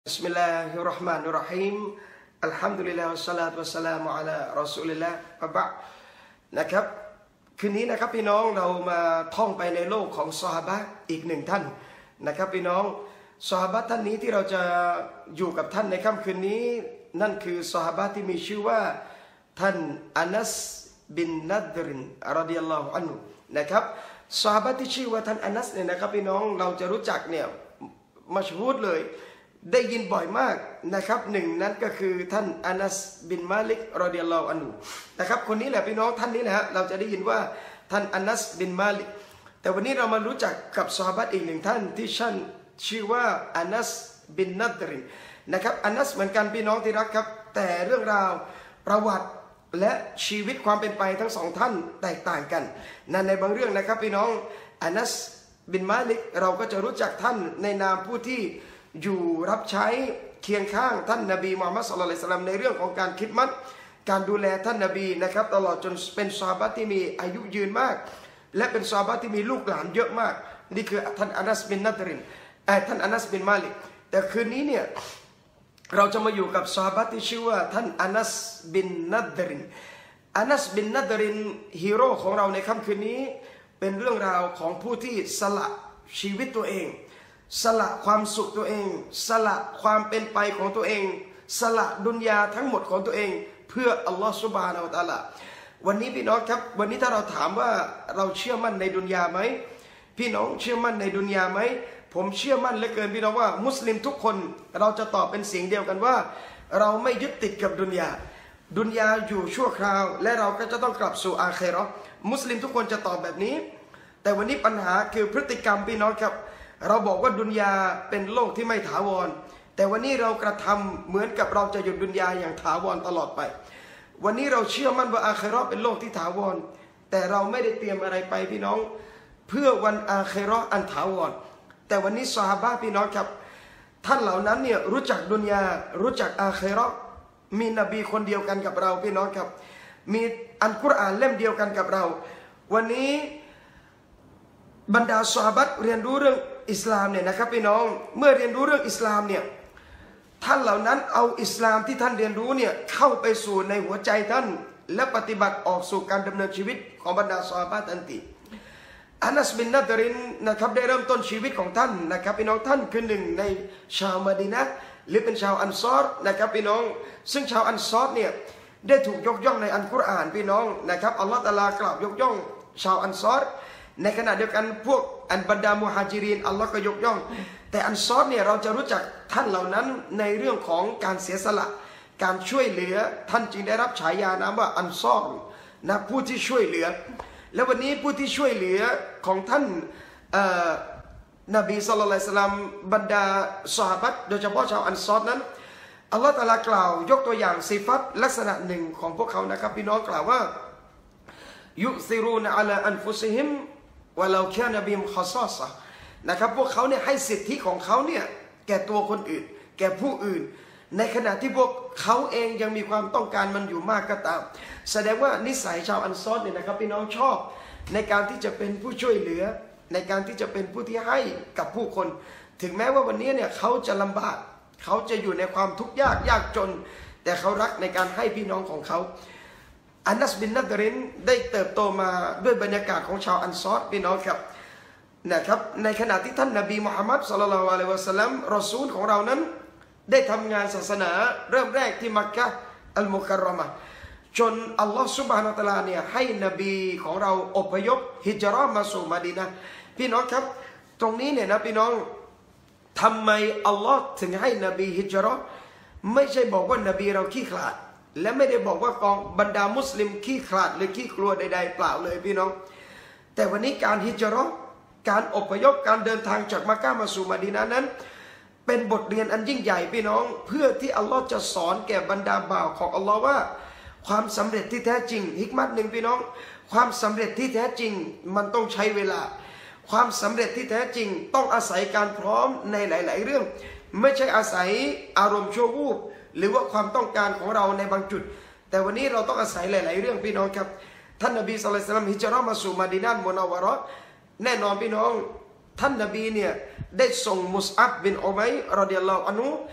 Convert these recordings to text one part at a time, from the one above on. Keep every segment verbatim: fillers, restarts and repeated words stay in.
بسم الله الرحمن الرحيم الحمد لله والصلاة والسلام على رسول الله อับบะนะครับคืนนี้นะครับพี่น้องเรามาท่องไปในโลกของซอฮาบะห์อีกหนึ่งท่านนะครับพี่น้องซอฮาบะห์ท่านนี้ที่เราจะอยู่กับท่านในค่ำคืนนี้นั่นคือซอฮาบะห์ที่มีชื่อว่าท่านอานัสบินนัดรินรอฎิยัลลอฮุอันฮุนะครับซอฮาบะห์ที่ชื่อว่าท่านอานัสเนี่ยนะครับพี่น้องเราจะรู้จักเนี่ยมัชฮูรเลยได้ยินบ่อยมากนะครับหนึ่งนั้นก็คือท่านอานัสบินมาลิกรอฎิยัลลอฮุอันฮุนะครับคนนี้แหละพี่น้องท่านนี้แหละฮะเราจะได้ยินว่าท่านอานัสบินมาลิกแต่วันนี้เรามารู้จักกับซอฮาบะห์อีกหนึ่งท่านที่ท่านชื่อว่าอานัสบินนัดรินนะครับอานัสเหมือนกันพี่น้องที่รักครับแต่เรื่องราวประวัติและชีวิตความเป็นไปทั้งสองท่านแตกต่างกันนั่นในบางเรื่องนะครับพี่น้องอานัสบินมาลิกเราก็จะรู้จักท่านในนามผู้ที่อยู่รับใช้เคียงข้างท่านนบีมุฮัมมัดศ็อลลัลลอฮุอะลัยฮิวะซัลลัมในเรื่องของการคิดมัดการดูแลท่านนบีนะครับตลอดจนเป็นซอฮาบะห์ที่มีอายุยืนมากและเป็นซอฮาบะห์ที่มีลูกหลานเยอะมากนี่คือท่านอานัสบินนัดรินเอ่อท่านอานัสบินมาลิกแต่คืนนี้เนี่ยเราจะมาอยู่กับซอฮาบะห์ที่ชื่อว่าท่านอานัสบินนัดรินอานัสบินนัดรินฮีโร่ของเราในค่ำคืนนี้เป็นเรื่องราวของผู้ที่สละชีวิตตัวเองสละความสุขตัวเองสละความเป็นไปของตัวเองสละดุนยาทั้งหมดของตัวเองเพื่ออัลลอฮฺซุบฮานะฮูวะตะอาลาวันนี้พี่น้องครับวันนี้ถ้าเราถามว่าเราเชื่อมั่นในดุนยาไหมพี่น้องเชื่อมั่นในดุนยาไหมผมเชื่อมั่นเหลือเกินพี่น้องว่ามุสลิมทุกคนเราจะตอบเป็นเสียงเดียวกันว่าเราไม่ยึดติดกับดุนยาดุนยาอยู่ชั่วคราวและเราก็จะต้องกลับสู่อาคิเราะห์มุสลิมทุกคนจะตอบแบบนี้แต่วันนี้ปัญหาคือพฤติกรรมพี่น้องครับเราบอกว่าดุนยาเป็นโลกที่ไม่ถาวรแต่วันนี้เรากระทำเหมือนกับเราจะอยู่ดุนยาอย่างถาวรตลอดไปวันนี้เราเชื่อมั่นว่าอาคิเราะห์เป็นโลกที่ถาวรแต่เราไม่ได้เตรียมอะไรไปพี่น้องเพื่อวันอาคิเราะห์อันถาวรแต่วันนี้ซอฮาบะห์พี่น้องครับท่านเหล่านั้นเนี่ยรู้จักดุนยารู้จักอาคิเราะห์มีนบีคนเดียวกันกับเราพี่น้องครับมีอัลกุรอานเล่มเดียวกันกับเราวันนี้บรรดาซอฮาบะห์เรียนรู้เรื่องอิสลามเนี่ยนะครับพี่น้องเมื่อเรียนรู้เรื่องอิสลามเนี่ยท่านเหล่านั้นเอาอิสลามที่ท่านเรียนรู้เนี่ยเข้าไปสู่ในหัวใจท่านและปฏิบัติออกสู่การดำเนินชีวิตของบรรดาซอฮาบะห์ทันทีอานัสบินนัดรินนะครับได้เริ่มต้นชีวิตของท่านนะครับพี่น้องท่านคือหนึ่งในชาวมะดีนะห์หรือเป็นชาวอันซอรนะครับพี่น้องซึ่งชาวอันซอรเนี่ยได้ถูกยกย่องในอัลกุรอานพี่น้องนะครับอัลลอฮฺตะอาลากล่าวยกย่องชาวอันซอรในขณะเดียวกันพวกอันบรรดามุฮาจิรินอัลลอฮ์ก็ยกย่องแต่อันซอรเนี่ยเราจะรู้จักท่านเหล่านั้นในเรื่องของการเสียสละการช่วยเหลือท่านจึงได้รับฉายานามว่าอันซอรนะผู้ที่ช่วยเหลือและวันนี้ผู้ที่ช่วยเหลือของท่านนบีศ็อลลัลลอฮุอะลัยฮิวะซัลลัมบรรดาซอฮาบะห์โดยเฉพาะชาวอันซอรนั้นอัลลอฮ์ตะอาลากล่าวยกตัวอย่างสิฟัตลักษณะหนึ่งของพวกเขานะครับพี่น้องกล่าวว่ายุซิรูนอะลาอันฟุซิฮิมว่าเราแค่นบีมขอซอสนะครับพวกเขาเนี่ยให้สิทธิของเขาเนี่ยแก่ตัวคนอื่นแก่ผู้อื่นในขณะที่พวกเขาเองยังมีความต้องการมันอยู่มากก็ตามแสดงว่านิสัยชาวอันซอรเนี่ยนะครับพี่น้องชอบในการที่จะเป็นผู้ช่วยเหลือในการที่จะเป็นผู้ที่ให้กับผู้คนถึงแม้ว่าวันนี้เนี่ยเขาจะลำบากเขาจะอยู่ในความทุกข์ยากยากจนแต่เขารักในการให้พี่น้องของเขาอานัสบินนัดรินได้เติบโตมาด้วยบรรยากาศของชาวอันซอรพี่น้องครับนะครับในขณะที่ท่านนบีมุฮัมมัดศ็อลลัลลอฮุอะลัยฮิวะซัลลัมรอซูลของเรานั้นได้ทำงานศาสนาเริ่มแรกที่มักกะฮ์อัลมุคัรรอมะฮ์จนอัลลอฮฺซุบฮานะฮูวะตะอาลาเนี่ยให้นบีของเราอพยพฮิจเราะห์มาสู่มะดีนะห์พี่น้องครับตรงนี้เนี่ยนะพี่น้องทำไมอัลลอฮ์ถึงให้นบีฮิจเราะห์ไม่ใช่บอกว่านบีเราขี้ขลาดและไม่ได้บอกว่ากองบรรดามุสลิมขี้ขลาดหรือขี้กลัวใดๆเปล่าเลยพี่น้องแต่วันนี้การฮิจเราะห์การอพยพการเดินทางจากมักกะฮ์มาสู่มะดีนะห์นั้นเป็นบทเรียนอันยิ่งใหญ่พี่น้องเพื่อที่อัลลอฮ์จะสอนแก่บรรดาบ่าวของอัลลอฮ์ว่าความสำเร็จที่แท้จริงฮิกมัตหนึ่งพี่น้องความสำเร็จที่แท้จริงมันต้องใช้เวลาความสำเร็จที่แท้จริงต้องอาศัยการพร้อมในหลายๆเรื่องไม่ใช่อาศัยอารมณ์ชั่ววูบหรือว่าความต้องการของเราในบางจุดแต่วันนี้เราต้องอาศัยหลายๆเรื่องพี่น้องครับท่านนบีศ็อลลัลลอฮุอะลัยฮิวะซัลลัมฮิจเราะห์มาสู่มะดีนะห์มุนัววะเราะห์แน่นอนพี่น้องท่านนบีเนี่ยได้ส่งมุสอับบินอุมัยรอฎิยัลลอฮุอันฮุ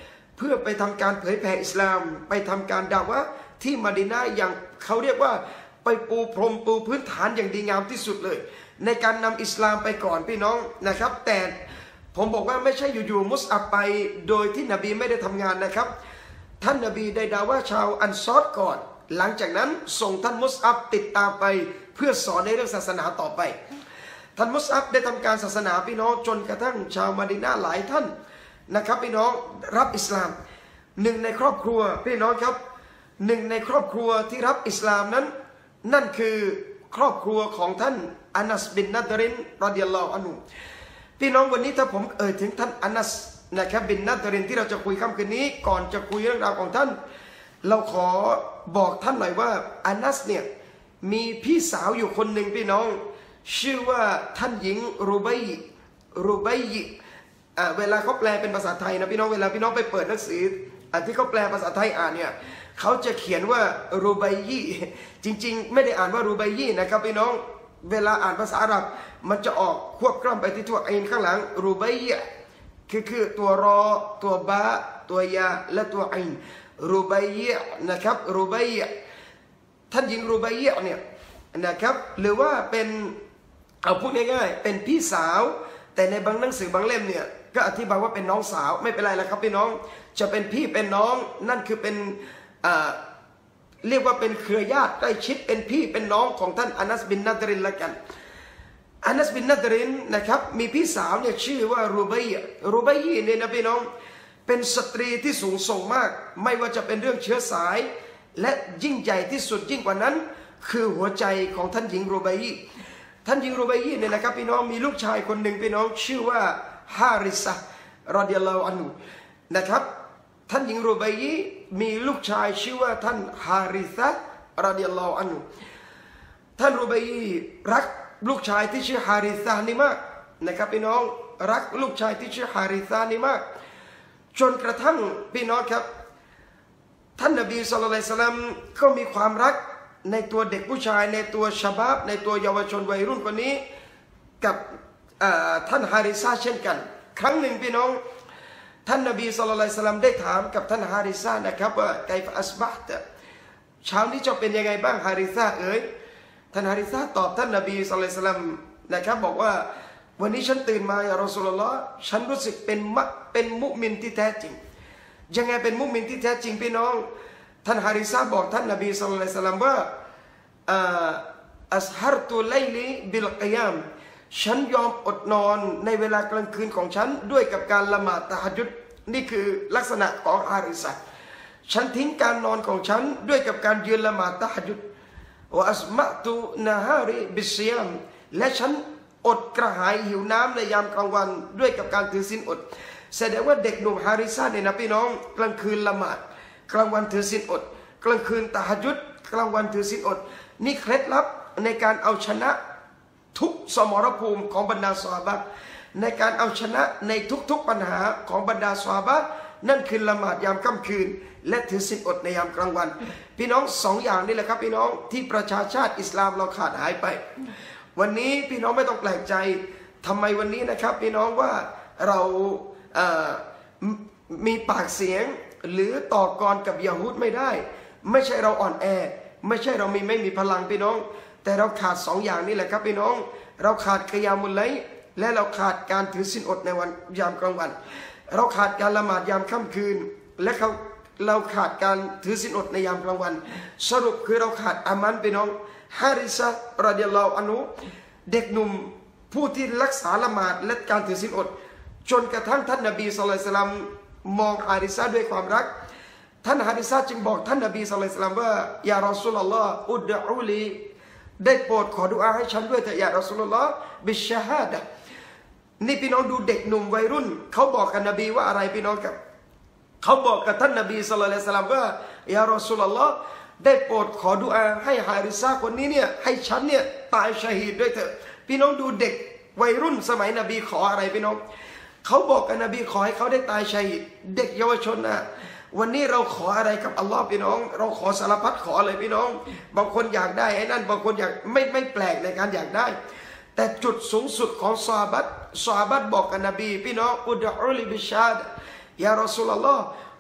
พื่อไปทำการเผยแผ่อิสลามไปทำการดาวะที่มะดีนะห์อย่างเขาเรียกว่าไปปูพรมปูพื้นฐานอย่างดีงามที่สุดเลยในการนำอิสลามไปก่อนพี่น้องนะครับแต่ผมบอกว่าไม่ใช่อยู่ๆมุสอับไปโดยที่นบีไม่ได้ทำงานนะครับท่านนบีได้ดาวะชาวอันซอรก่อนหลังจากนั้นส่งท่านมุสอับติดตามไปเพื่อสอนในเรื่องศาสนาต่อไปท่านมุสอับได้ทำการศาสนาพี่น้องจนกระทั่งชาวมะดีนะห์หลายท่านนะครับพี่น้องรับอิสลามหนึ่งในครอบครัวพี่น้องครับหนึ่งในครอบครัวที่รับอิสลามนั้นนั่นคือครอบครัวของท่านอานัสบินนัดรินรอฎิยัลลอฮุอันฮุพี่น้องวันนี้ถ้าผมเอ่ยถึงท่านอานัสนะครับบินนัดรินที่เราจะคุยค่ำคืนนี้ก่อนจะคุยเรื่องราวของท่านเราขอบอกท่านหน่อยว่าอานัสเนี่ยมีพี่สาวอยู่คนหนึ่งพี่น้องชื่อว่าท่านหญิงรูบัยรูบัยเวลาเขาแปลเป็นภาษาไทยนะพี่น้องเวลาพี่น้องไปเปิดหนังสืออันที่เขาแปลภาษาไทยอ่านเนี่ยเขาจะเขียนว่ารูบัยจริงๆไม่ได้อ่านว่ารูบัยนะครับพี่น้องเวลาอ่านภาษาอาหรับมันจะออกควบกล้ำไปที่ตัวไอ้ข้างหลังรูบัยคือคือตัวรอตัวบาตัวยาและตัวไอรูบัยนะครับรูบัยท่านหญิงรูบัยเนี่ยนะครับหรือว่าเป็นเอาพูดง่ายๆเป็นพี่สาวแต่ในบางหนังสือบางเล่มเนี่ยก็อธิบายว่าเป็นน้องสาวไม่เป็นไรแล้วครับพี่น้องจะเป็นพี่เป็นน้องนั่นคือเป็นอ่าเรียกว่าเป็นเครือญาติใกล้ชิดเป็นพี่เป็นน้องของท่านอานัสบินนัดรินละกันอานัสบินนัดรินนะครับมีพี่สาวเนี่ยชื่อว่ารูบัยรูบัยเนี่ยนะพี่น้องเป็นสตรีที่สูงส่งมากไม่ว่าจะเป็นเรื่องเชื้อสายและยิ่งใหญ่ที่สุดยิ่งกว่านั้นคือหัวใจของท่านหญิงรูบัยท่านหญิงรูบัยเนี่ยนะครับพี่น้องมีลูกชายคนหนึ่งพี่น้องชื่อว่าฮาริซะรอฎิยัลลอฮุอันฮุนะครับท่านหญิงรูบัยมีลูกชายชื่อว่าท่านฮาริซะรอฎิยัลลอฮุอันฮุท่านรูบัยรักลูกชายที่ชื่อฮาริซะนี่มากนะครับพี่น้องรักลูกชายที่ชื่อฮาริซะนี่มากจนกระทั่งพี่น้องครับท่านนบีศ็อลลัลลอฮุอะลัยฮิวะซัลลัมก็มีความรักในตัวเด็กผู้ชายในตัวชะบาบในตัวเยาวชนวัยรุ่นคนนี้กับท่านฮาริซะเช่นกันครั้งหนึ่งพี่น้องท่านนบีศ็อลลัลลอฮุอะลัยฮิวะซัลลัมได้ถามกับท่านฮาริซะนะครับว่าไกฟะอัสบะฮ์เช้านี้เจ้าเป็นยังไงบ้างฮาริซะเอ๋ยท่านฮาริซะตอบท่านนบีศ็อลลัลลอฮุอะลัยฮิวะซัลลัมนะครับบอกว่าวันนี้ฉันตื่นมายารอซูลุลลอฮ์ฉันรู้สึกเป็นมะเป็นมุมินที่แท้จริงยังไงเป็นมุมินที่แท้จริงพี่น้องท่านฮาริซะบอกท่านนบีศ็อลลัลลอฮุอะลัยฮิวะซัลลัมว่าอัสฮัรตุไลลีบิลกิยามฉันยอมอดนอนในเวลากลางคืนของฉันด้วยกับการละหมาดตะฮัจญุดนี่คือลักษณะของฮาริซะฉันทิ้งการนอนของฉันด้วยกับการยืนละหมาดตะฮัจญุดวะอัสมะตุนะฮาริบิศยามและฉันอดกระหายหิวน้ำในยามกลางวันด้วยกับการถือศีลอดแสดงว่าเด็กหนุ่มฮาริซะเนี่ยนะพี่น้องกลางคืนละหมาดกลางวันถือศีลอดกลางคืนตะฮัจญุดกลางวันถือศีลอดนี่เคล็ดลับในการเอาชนะทุกสมรภูมิของบรรดาซอฮาบะห์ในการเอาชนะในทุกๆปัญหาของบรรดาซอฮาบะห์นั่นคือละหมาดยามค่ำคืนและถือศีลอดในยามกลางวันพี่น้องสองอย่างนี่แหละครับพี่น้องที่ประชาชาติอิสลามเราขาดหายไปวันนี้พี่น้องไม่ต้องแปลกใจทำไมวันนี้นะครับพี่น้องว่าเราเอ่อมีปากเสียงหรือต่อกรกับยะฮูดไม่ได้ไม่ใช่เราอ่อนแอไม่ใช่เรามีไม่มีพลังพี่น้องแต่เราขาดสองอย่างนี่แหละครับพี่น้องเราขาดกิยามุลไลและเราขาดการถือศีลอดในวันยามกลางวันเราขาดการละหมาดยามค่ำคืนและเขาเราขาดการถือศีลอดในยามกลางวันสรุปคือเราขาดอามันพี่น้องฮาริซะรอฎิยัลลอฮุอันฮุเด็กหนุ่มผู้ที่รักษาละหมาดและการถือศีลอดจนกระทั่งท่านนบีศ็อลลัลลอฮุอะลัยฮิวะซัลลัมมองฮาริซะด้วยความรักท่านฮาริซะจึงบอกท่านนบีศ็อลลัลลอฮุอะลัยฮิวะซัลลัมว่ายารอซูลุลลอฮ์อุดอูลีได้โปรดขอดุอาให้ฉันด้วยเถิดยารอซูลุลลอฮ์บิชชะฮาดะห์นี่พี่น้องดูเด็กหนุ่มวัยรุ่นเขาบอกกับนบีว่าอะไรพี่น้องครับเขาบอกกับท่านนบีศ็อลลัลลอฮุอะลัยฮิวะซัลลัมว่ายารอซูลุลลอฮ์ได้โปรดขอดุอาให้ฮาริซะคนนี้เนี่ยให้ฉันเนี่ยตายชะฮีดด้วยเถิดพี่น้องดูเด็กวัยรุ่นสมัยนบีขออะไรพี่น้องเขาบอกกับนบีขอให้เขาได้ตายชะฮีดเด็กเยาวชนนะวันนี้เราขออะไรกับอัลลอฮ์พี่น้องเราขอสารพัดขอเลยพี่น้องบางคนอยากได้ไอ้นั่นบางคนอยากไม่ไม่แปลกในการอยากได้แต่จุดสูงสุดของซอฮาบะห์ซอฮาบะห์บอกกับนบีพี่น้องอุดอูลิบิชาดยารอซูลุลลอฮ์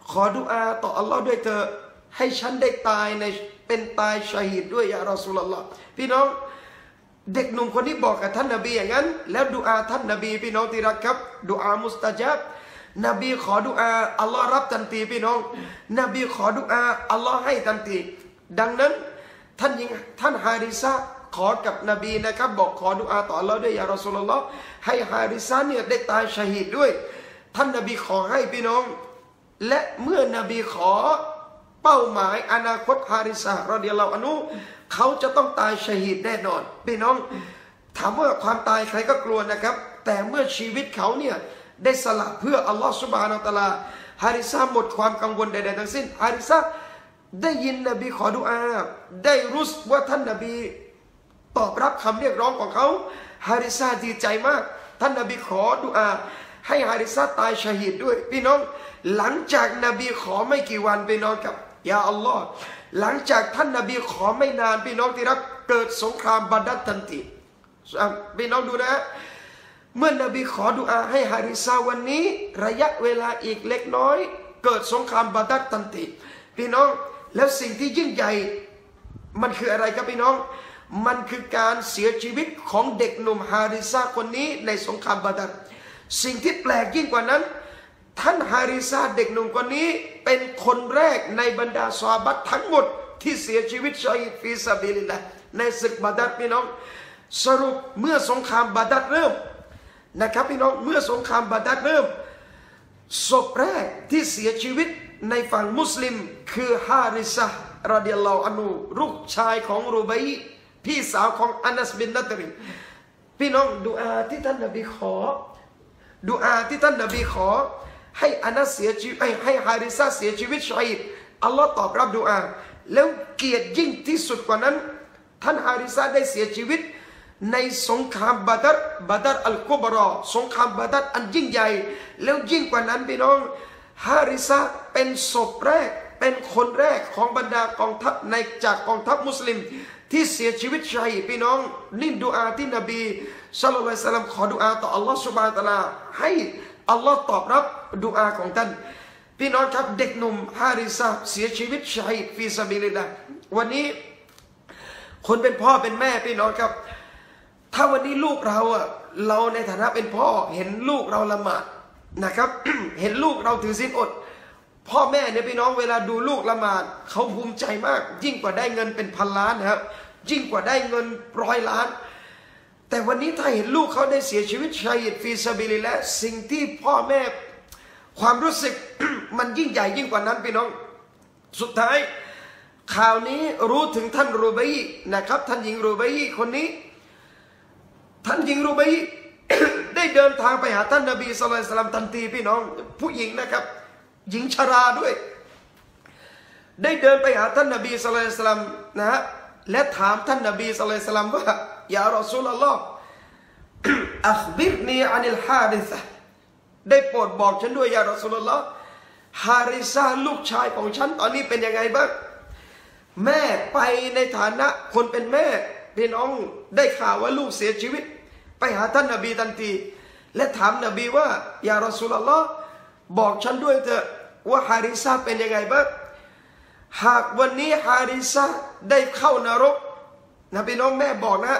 ขอดุอาต่ออัลลอฮ์ด้วยเถอะให้ฉันได้ตายในเป็นตายชาฮิดด้วยยารอซูลุลลอฮ์พี่น้องเด็กหนุ่มคนนี้บอกกับท่านนบีอย่างนั้นแล้วดุอาท่านนบีพี่น้องที่รักครับดุอามุสตะญับนบีขอดุอาอัลลอฮ์รับทันทีพี่น้องนบีขอดุอาอัลลอฮ์ให้ทันทีดังนั้นท่านยิงท่านฮาริซะขอกับนบีนะครับบอกขอดุอาต่ออัลลอฮ์ด้วยยารอซูลุลลอฮ์ให้ฮาริซะเนี่ยได้ตายชาฮิดด้วยท่านนบีขอให้พี่น้องและเมื่อนบีขอเป้าหมายอนาคตฮาริซะรอฎิยัลลอฮุอันฮุเขาจะต้องตายชาฮิดแน่นอนพี่น้องถามว่าความตายใครก็กลัวนะครับแต่เมื่อชีวิตเขาเนี่ยได้สละเพื่ออัลลอฮฺซุบฮานะฮูวะตะอาลาฮาริซะหมดความกังวลใดๆทั้งสิ้นฮาริซะได้ยินนบีขอดุอาได้รู้ว่าท่านนบีตอบรับคำเรียกร้องของเขาฮาริซะดีใจมากท่านนบีขอดุอาให้ฮาริซะตายชาฮิดด้วยพี่น้องหลังจากนบีขอไม่กี่วันพี่น้องกับยาอัลลอฮ์หลังจากท่านนบีขอไม่นานพี่น้องที่รักเกิดสงครามบาดัรทันทีพี่น้องดูนะเมื่อนบีขอดุอาให้ฮาริซะวันนี้ระยะเวลาอีกเล็กน้อยเกิดสงครามบาดัรทันทีพี่น้องแล้วสิ่งที่ยิ่งใหญ่มันคืออะไรครับพี่น้องมันคือการเสียชีวิตของเด็กหนุ่มฮาริซะคนนี้ในสงครามบาดัรสิ่งที่แปลกยิ่งกว่านั้นท่านฮาริซะเด็กหนุ่มคนนี้เป็นคนแรกในบรรดาซอฮาบะห์ทั้งหมดที่เสียชีวิตชาฮิดฟีซาบิลิลลาห์ในศึกบาดัรพี่น้องสรุปเมื่อสงครามบาดัรเริ่มนะครับพี่น้องเมื่อสงครามบาดัรเริ่มศพแรกที่เสียชีวิตในฝั่งมุสลิมคือฮาริซะห์รอฎิยัลลอฮุอันฮุลูกชายของรูบัยพี่สาวของอานัสบินนัตริพี่น้องดุอาที่ท่านนบีขอดุอาที่ท่านนบีขอให้อานัสเสียชีวิตให้ฮาริซะห์เสียชีวิตชาฮิดอัลลอฮ์ตอบรับดุอาแล้วเกียรติยิ่งที่สุดกว่านั้นท่านฮาริซะห์ได้เสียชีวิตในสงครามบาดัรบาดัรอัลกุบรอสงครามบาดัรอันยิ่งใหญ่แล้วยิ่งกว่านั้นพี่น้องฮาริซะห์เป็นศพแรกเป็นคนแรกของบรรดากองทัพในจากกองทัพมุสลิมที่เสียชีวิตชาฮิดพี่น้องนี่ดุอาที่นบีศ็อลลัลลอฮุอะลัยฮิวะซัลลัมขอดุอาต่ออัลลอฮฺซุบฮานะฮูวะตะอาลาให้อัลลอฮ์ตอบรับดุอาของท่านพี่น้องครับเด็กหนุ่มฮาริซะห์เสียชีวิตชาฮิดฟีซาบิลิลลาห์วันนี้คนเป็นพ่อเป็นแม่พี่น้องครับถ้าวันนี้ลูกเราอ่ะเราในฐานะเป็นพ่อเห็นลูกเราละหมาดนะครับ เห็นลูกเราถือศีลอดพ่อแม่เนี่ยพี่น้องเวลาดูลูกละหมาดเขาภูมิใจมากยิ่งกว่าได้เงินเป็นพันล้านนะครับยิ่งกว่าได้เงินร้อยล้านแต่วันนี้ถ้าเห็นลูกเขาได้เสียชีวิตชาฮิดฟีซาบิลิลลาห์สิ่งที่พ่อแม่ความรู้สึก มันยิ่งใหญ่ยิ่งกว่านั้นพี่น้องสุดท้ายข่าวนี้รู้ถึงท่านรูบัยนะครับท่านหญิงรูบัยคนนี้ท่านหญิงรูบัย ได้เดินทางไปหาท่านนบีศ็อลลัลลอฮุอะลัยฮิวะซัลลัมทันทีพี่น้องผู้หญิงนะครับหญิงชราด้วยได้เดินไปหาท่านนบีศ็อลลัลลอฮุอะลัยฮิวะซัลลัมนะฮะและถามท่านนบีศ็อลลัลลอฮุอะลัยฮิวะซัลลัมว่ายารอซูลุลลอฮ์ อัคบิรนีอันิลฮาริซะห์ได้โปรดบอกฉันด้วยยารอซูลุลลอฮ์ฮาริซะห์ลูกชายของฉันตอนนี้เป็นยังไงบ้างแม่ไปในฐานะคนเป็นแม่พี่น้องได้ข่าวว่าลูกเสียชีวิตไปหาท่านนบีทันทีและถามนบีว่ายารอซูลุลลอฮ์บอกฉันด้วยเถอะว่าฮาริซะห์เป็นยังไงบ้างหากวันนี้ฮาริซะห์ได้เข้านรกนะพี่น้องแม่บอกนะ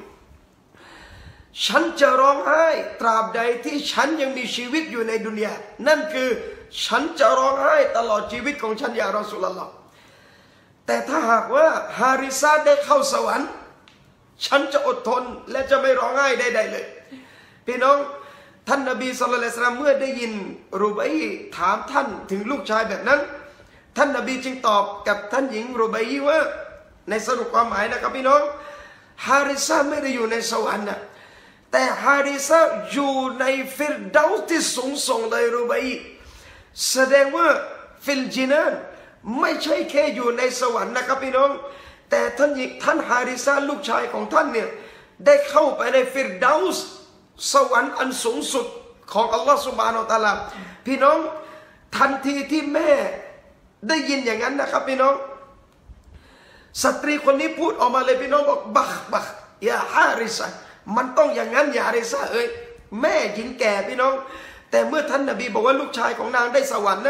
ฉันจะร้องไห้ตราบใดที่ฉันยังมีชีวิตอยู่ในดุนยานั่นคือฉันจะร้องไห้ตลอดชีวิตของฉันยารอซูลุลลอฮ์แต่ถ้าหากว่าฮาริซะห์ได้เข้าสวรรค์ฉันจะอดทนและจะไม่ร้องไห้ใดๆเลยพี่น้องท่านนบีศ็อลลัลลอฮุอะลัยฮิวะซัลลัมเมื่อได้ยินรูบัยถามท่านถึงลูกชายแบบนั้นท่านนบีจึงตอบกับท่านหญิงรูบัยว่าในสรุปความหมายนะครับพี่น้องฮาริซะห์ไม่ได้อยู่ในสวรรค์นะแต่ฮาริซะห์อยู่ในฟิรดาวส์ที่สูงส่งเลยรูบัยแสดงว่าฟิลจินานไม่ใช่แค่อยู่ในสวรรค์นะครับพี่น้องแต่ท่านท่านฮาริซะห์ลูกชายของท่านเนี่ยได้เข้าไปในฟิรดาวส์สวรรค์อันสูงสุดของอัลลอฮฺซุบฮานะฮูวะตะอาลาพี่น้องทันทีที่แม่ได้ยินอย่างนั้นนะครับพี่น้องสตรีคนนี้พูดออกมาเลยพี่น้องบอกบักบักอย่าฮาริซะห์มันต้องอย่างนั้นอย่าฮาริซะห์เอ้ยแม่หญิงแก่พี่น้องแต่เมื่อท่านนบีบอกว่าลูกชายของนางได้สวรรค์นะ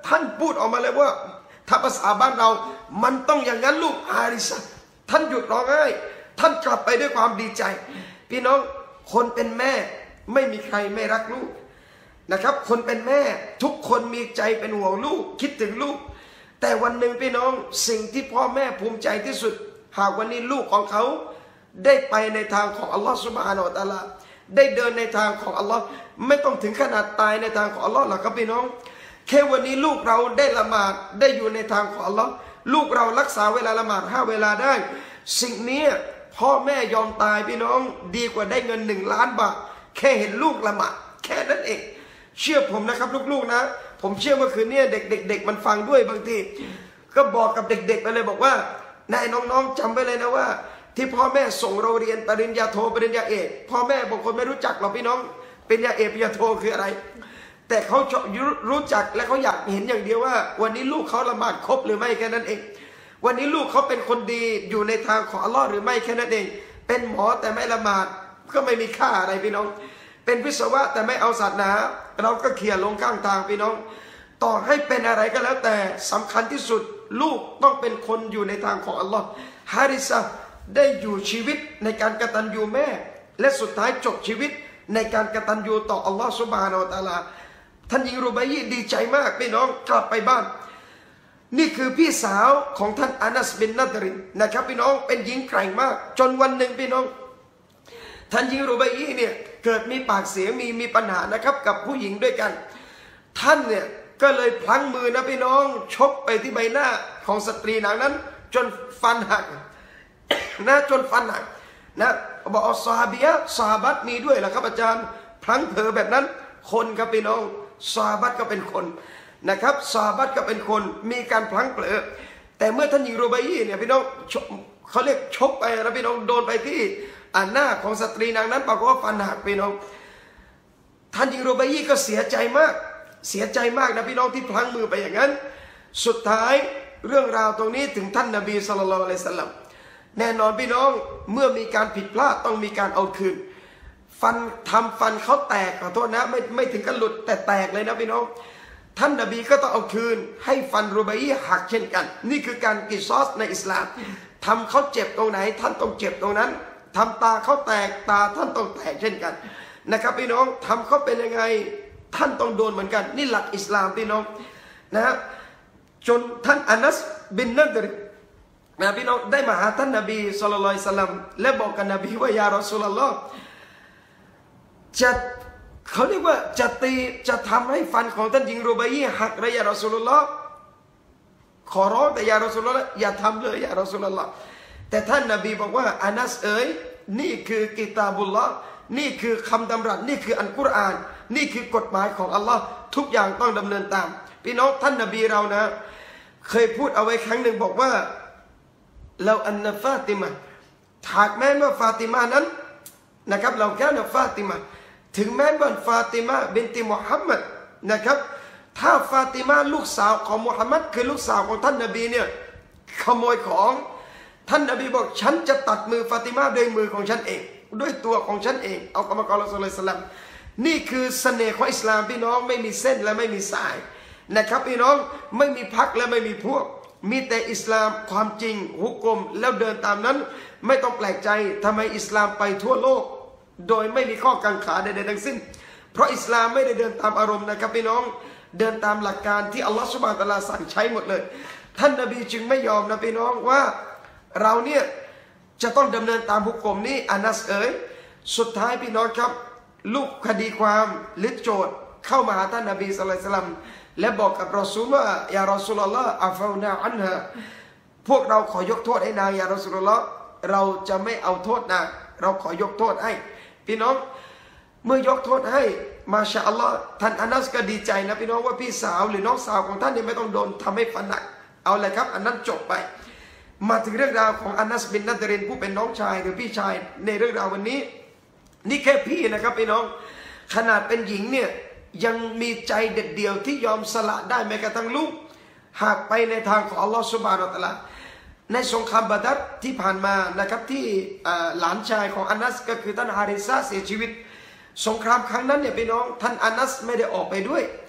ท่านพูดออกมาเลยว่าถ้าภาษาบ้านเรามันต้องอย่างนั้นลูกฮาริซะท่านหยุดร้องไห้ท่านกลับไปด้วยความดีใจพี่น้องคนเป็นแม่ไม่มีใครไม่รักลูกนะครับคนเป็นแม่ทุกคนมีใจเป็นห่วงลูกคิดถึงลูกแต่วันหนึ่งพี่น้องสิ่งที่พ่อแม่ภูมิใจที่สุดหากวันนี้ลูกของเขาได้ไปในทางของอัลลอฮฺซุบฮานะฮูวะตะอาลาได้เดินในทางของอัลลอฮ์ไม่ต้องถึงขนาดตายในทางของอัลลอฮ์หรอกครับพี่น้องแค่วันนี้ลูกเราได้ละหมาดได้อยู่ในทางของอัลลอฮ์ลูกเรารักษาเวลาละหมาดห้าเวลาได้สิ่งนี้พ่อแม่ยอมตายพี่น้องดีกว่าได้เงินหนึ่งล้านบาทแค่เห็นลูกละหมาดแค่นั้นเองเชื่อผมนะครับลูกๆนะผมเชื่อเมื่อคืนนี้เด็กๆมันฟังด้วยบางทีก็บอกกับเด็กๆไปเลยบอกว่านายน้องๆจำไว้เลยนะว่าที่พ่อแม่ส่งเราเรียนปริญญาโทปริญญาเอกพ่อแม่บางคนไม่รู้จักหรอกพี่น้องปริญญาเอกปริญญาโทคืออะไรแต่เขารู้จักและเขาอยากเห็นอย่างเดียวว่าวันนี้ลูกเขาละหมาดครบหรือไม่แค่นั้นเองวันนี้ลูกเขาเป็นคนดีอยู่ในทางของอัลลอฮ์หรือไม่แค่นั้นเองเป็นหมอแต่ไม่ละหมาดก็ไม่มีค่าอะไรพี่น้องเป็นวิศวะแต่ไม่เอาศาสนาเราก็เขี่ยลงข้างทางพี่น้องต่อให้เป็นอะไรก็แล้วแต่สำคัญที่สุดลูกต้องเป็นคนอยู่ในทางของอัลลอฮ์ฮาริซะได้อยู่ชีวิตในการกตัญญูแม่และสุดท้ายจบชีวิตในการกตัญญูต่ออัลลอฮ์ซุบฮานะฮูวะตะอาลาท่านหญิงรูบัยดีใจมากพี่น้องกลับไปบ้านนี่คือพี่สาวของท่านอานัสบินนัดรินนะครับพี่น้องเป็นหญิงแกร่งมากจนวันหนึ่งพี่น้องท่านหญิงรูบัยเนี่ยเกิดมีปากเสียงมีมีปัญหานะครับกับผู้หญิงด้วยกันท่านเนี่ยก็เลยพลั้งมือนะพี่น้องชกไปที่ใบหน้าของสตรีนางนั้นจนฟันหักนะจนฟันหักนะบอกเอาซอฮาบียะซอฮาบัตมีด้วยเหรอครับอาจารย์พลั้งเผลอแบบนั้นคนครับพี่น้องซอฮาบัตก็เป็นคนนะครับซอฮาบัตก็เป็นคนมีการพลั้งเผลอแต่เมื่อท่านหญิงโรบัยเนี่ยพี่น้องเขาเรียกชกไปนะพี่น้องโดนไปที่อ่านหน้าของสตรีนางนั้นปรากฏว่าฟันหักพี่น้องท่านหญิงโรบัยก็เสียใจมากเสียใจมากนะพี่น้องที่พลั้งมือไปอย่างนั้นสุดท้ายเรื่องราวตรงนี้ถึงท่านนบีศ็อลลัลลอฮุอะลัยฮิวะซัลลัมแน่นอนพี่น้องเมื่อมีการผิดพลาดต้องมีการเอาคืนฟันทำฟันเขาแตกขอโทษนะไม่ไม่ถึงกับหลุดแต่แตกเลยนะพี่น้องท่านนบีก็ต้องเอาคืนให้ฟันรูบัยหักเช่นกันนี่คือการกิซอสในอิสลามทำเขาเจ็บตรงไหนท่านต้องเจ็บตรงนั้นทำตาเขาแตกตาท่านต้องแตกเช่นกันนะครับพี่น้องทำเขาเป็นยังไงท่านต้องโดนเหมือนกันนี่หลักอิสลามพี่น้องนะจนท่านอานัสบินนัดรินนะพี่น้องได้มาหาท่านนบีศ็อลลัลลอฮุอะลัยฮิวะซัลลัมและบอกกับนบีว่ายารอซูลุลลอฮ์จะเขาเรียกว่าจะตีจะทำให้ฟันของท่านหญิงรูบัยหักระยะรอซูลุลลอฮ์ขอร้องแต่ยารอซูลุลลอฮ์อย่าทำเลยยารอซูลุลลอฮ์แต่ท่านนบีบอกว่าอานัสเอ๋ยนี่คือกิตาบุลลอฮ์นี่คือคำดำรัสนี่คืออัลกุรอานนี่คือกฎหมายของอัลลอฮ์ทุกอย่างต้องดำเนินตามพี่น้องท่านนบีเรานะเคยพูดเอาไว้ครั้งหนึ่งบอกว่าเราอันนฟาติมาหากแม้ว่าฟาติมานั้นนะครับเราแค่นฟาติมาถึงแม้ว่าฟาติมาบินติมุฮัมมัดนะครับถ้าฟาติมาลูกสาวของมุฮัมมัดคือลูกสาวของท่านนบีเนี่ยขโมยของท่านนบีบอกฉันจะตัดมือฟาติมาด้วยมือของฉันเองด้วยตัวของฉันเองเอากรรมกรละศอลลัลลอฮุอะลัยฮิวะซัลลัมนี่คือเสน่ห์ของอิสลามพี่น้องไม่มีเส้นและไม่มีสายนะครับพี่น้องไม่มีพรรคและไม่มีพวกมีแต่อิสลามความจริงฮุกกลมแล้วเดินตามนั้นไม่ต้องแปลกใจทำไมอิสลามไปทั่วโลกโดยไม่มีข้อกังขาใดๆทั้งสิ้นเพราะอิสลามไม่ได้เดินตามอารมณ์นะครับพี่น้องเดินตามหลักการที่อัลลอฮฺซุบฮานะฮูวะตะอาลาสั่งใช้หมดเลยท่านนบีจึงไม่ยอมนะพี่น้องว่าเราเนี่ยจะต้องดำเนินตามฮุกกลมนี้อานัสเอ๋ยสุดท้ายพี่น้องครับลูกคดีความหรือโจทย์เข้ามาหาท่านนบีศ็อลลัลลอฮุอะลัยฮิวะซัลลัมและบอกกับรอซูลว่ายารอซูลุลลอฮ์อัฟาวนาอันฮะพวกเราขอยกโทษให้นางยารอซูลุลลอฮ์เราจะไม่เอาโทษนางเราขอยกโทษให้พี่น้องเมื่อยกโทษให้มาชาอัลลอฮ์ท่านอานัสก็ดีใจนะพี่น้องว่าพี่สาวหรือน้องสาวของท่านเนี่ยไม่ต้องโดนทำให้ฟันหักเอาเลยครับอันนั้นจบไปมาถึงเรื่องราวของอานัสบินนัดรินผู้เป็นน้องชายหรือพี่ชายในเรื่องราววันนี้นี่แค่พี่นะครับพี่น้องขนาดเป็นหญิงเนี่ยยังมีใจเด็ดเดี่ยวที่ยอมสละได้แม้กระทั่งลูกหากไปในทางของอัลลอฮฺซุบฮานะฮูวะตะอาลาในสงครามบาดัรที่ผ่านมานะครับที่หลานชายของอานัสก็คือท่านฮาริซะเสียชีวิตสงครามครั้งนั้นเนี่ยพี่น้องท่านอานัสไม่ได้ออกไปด้วย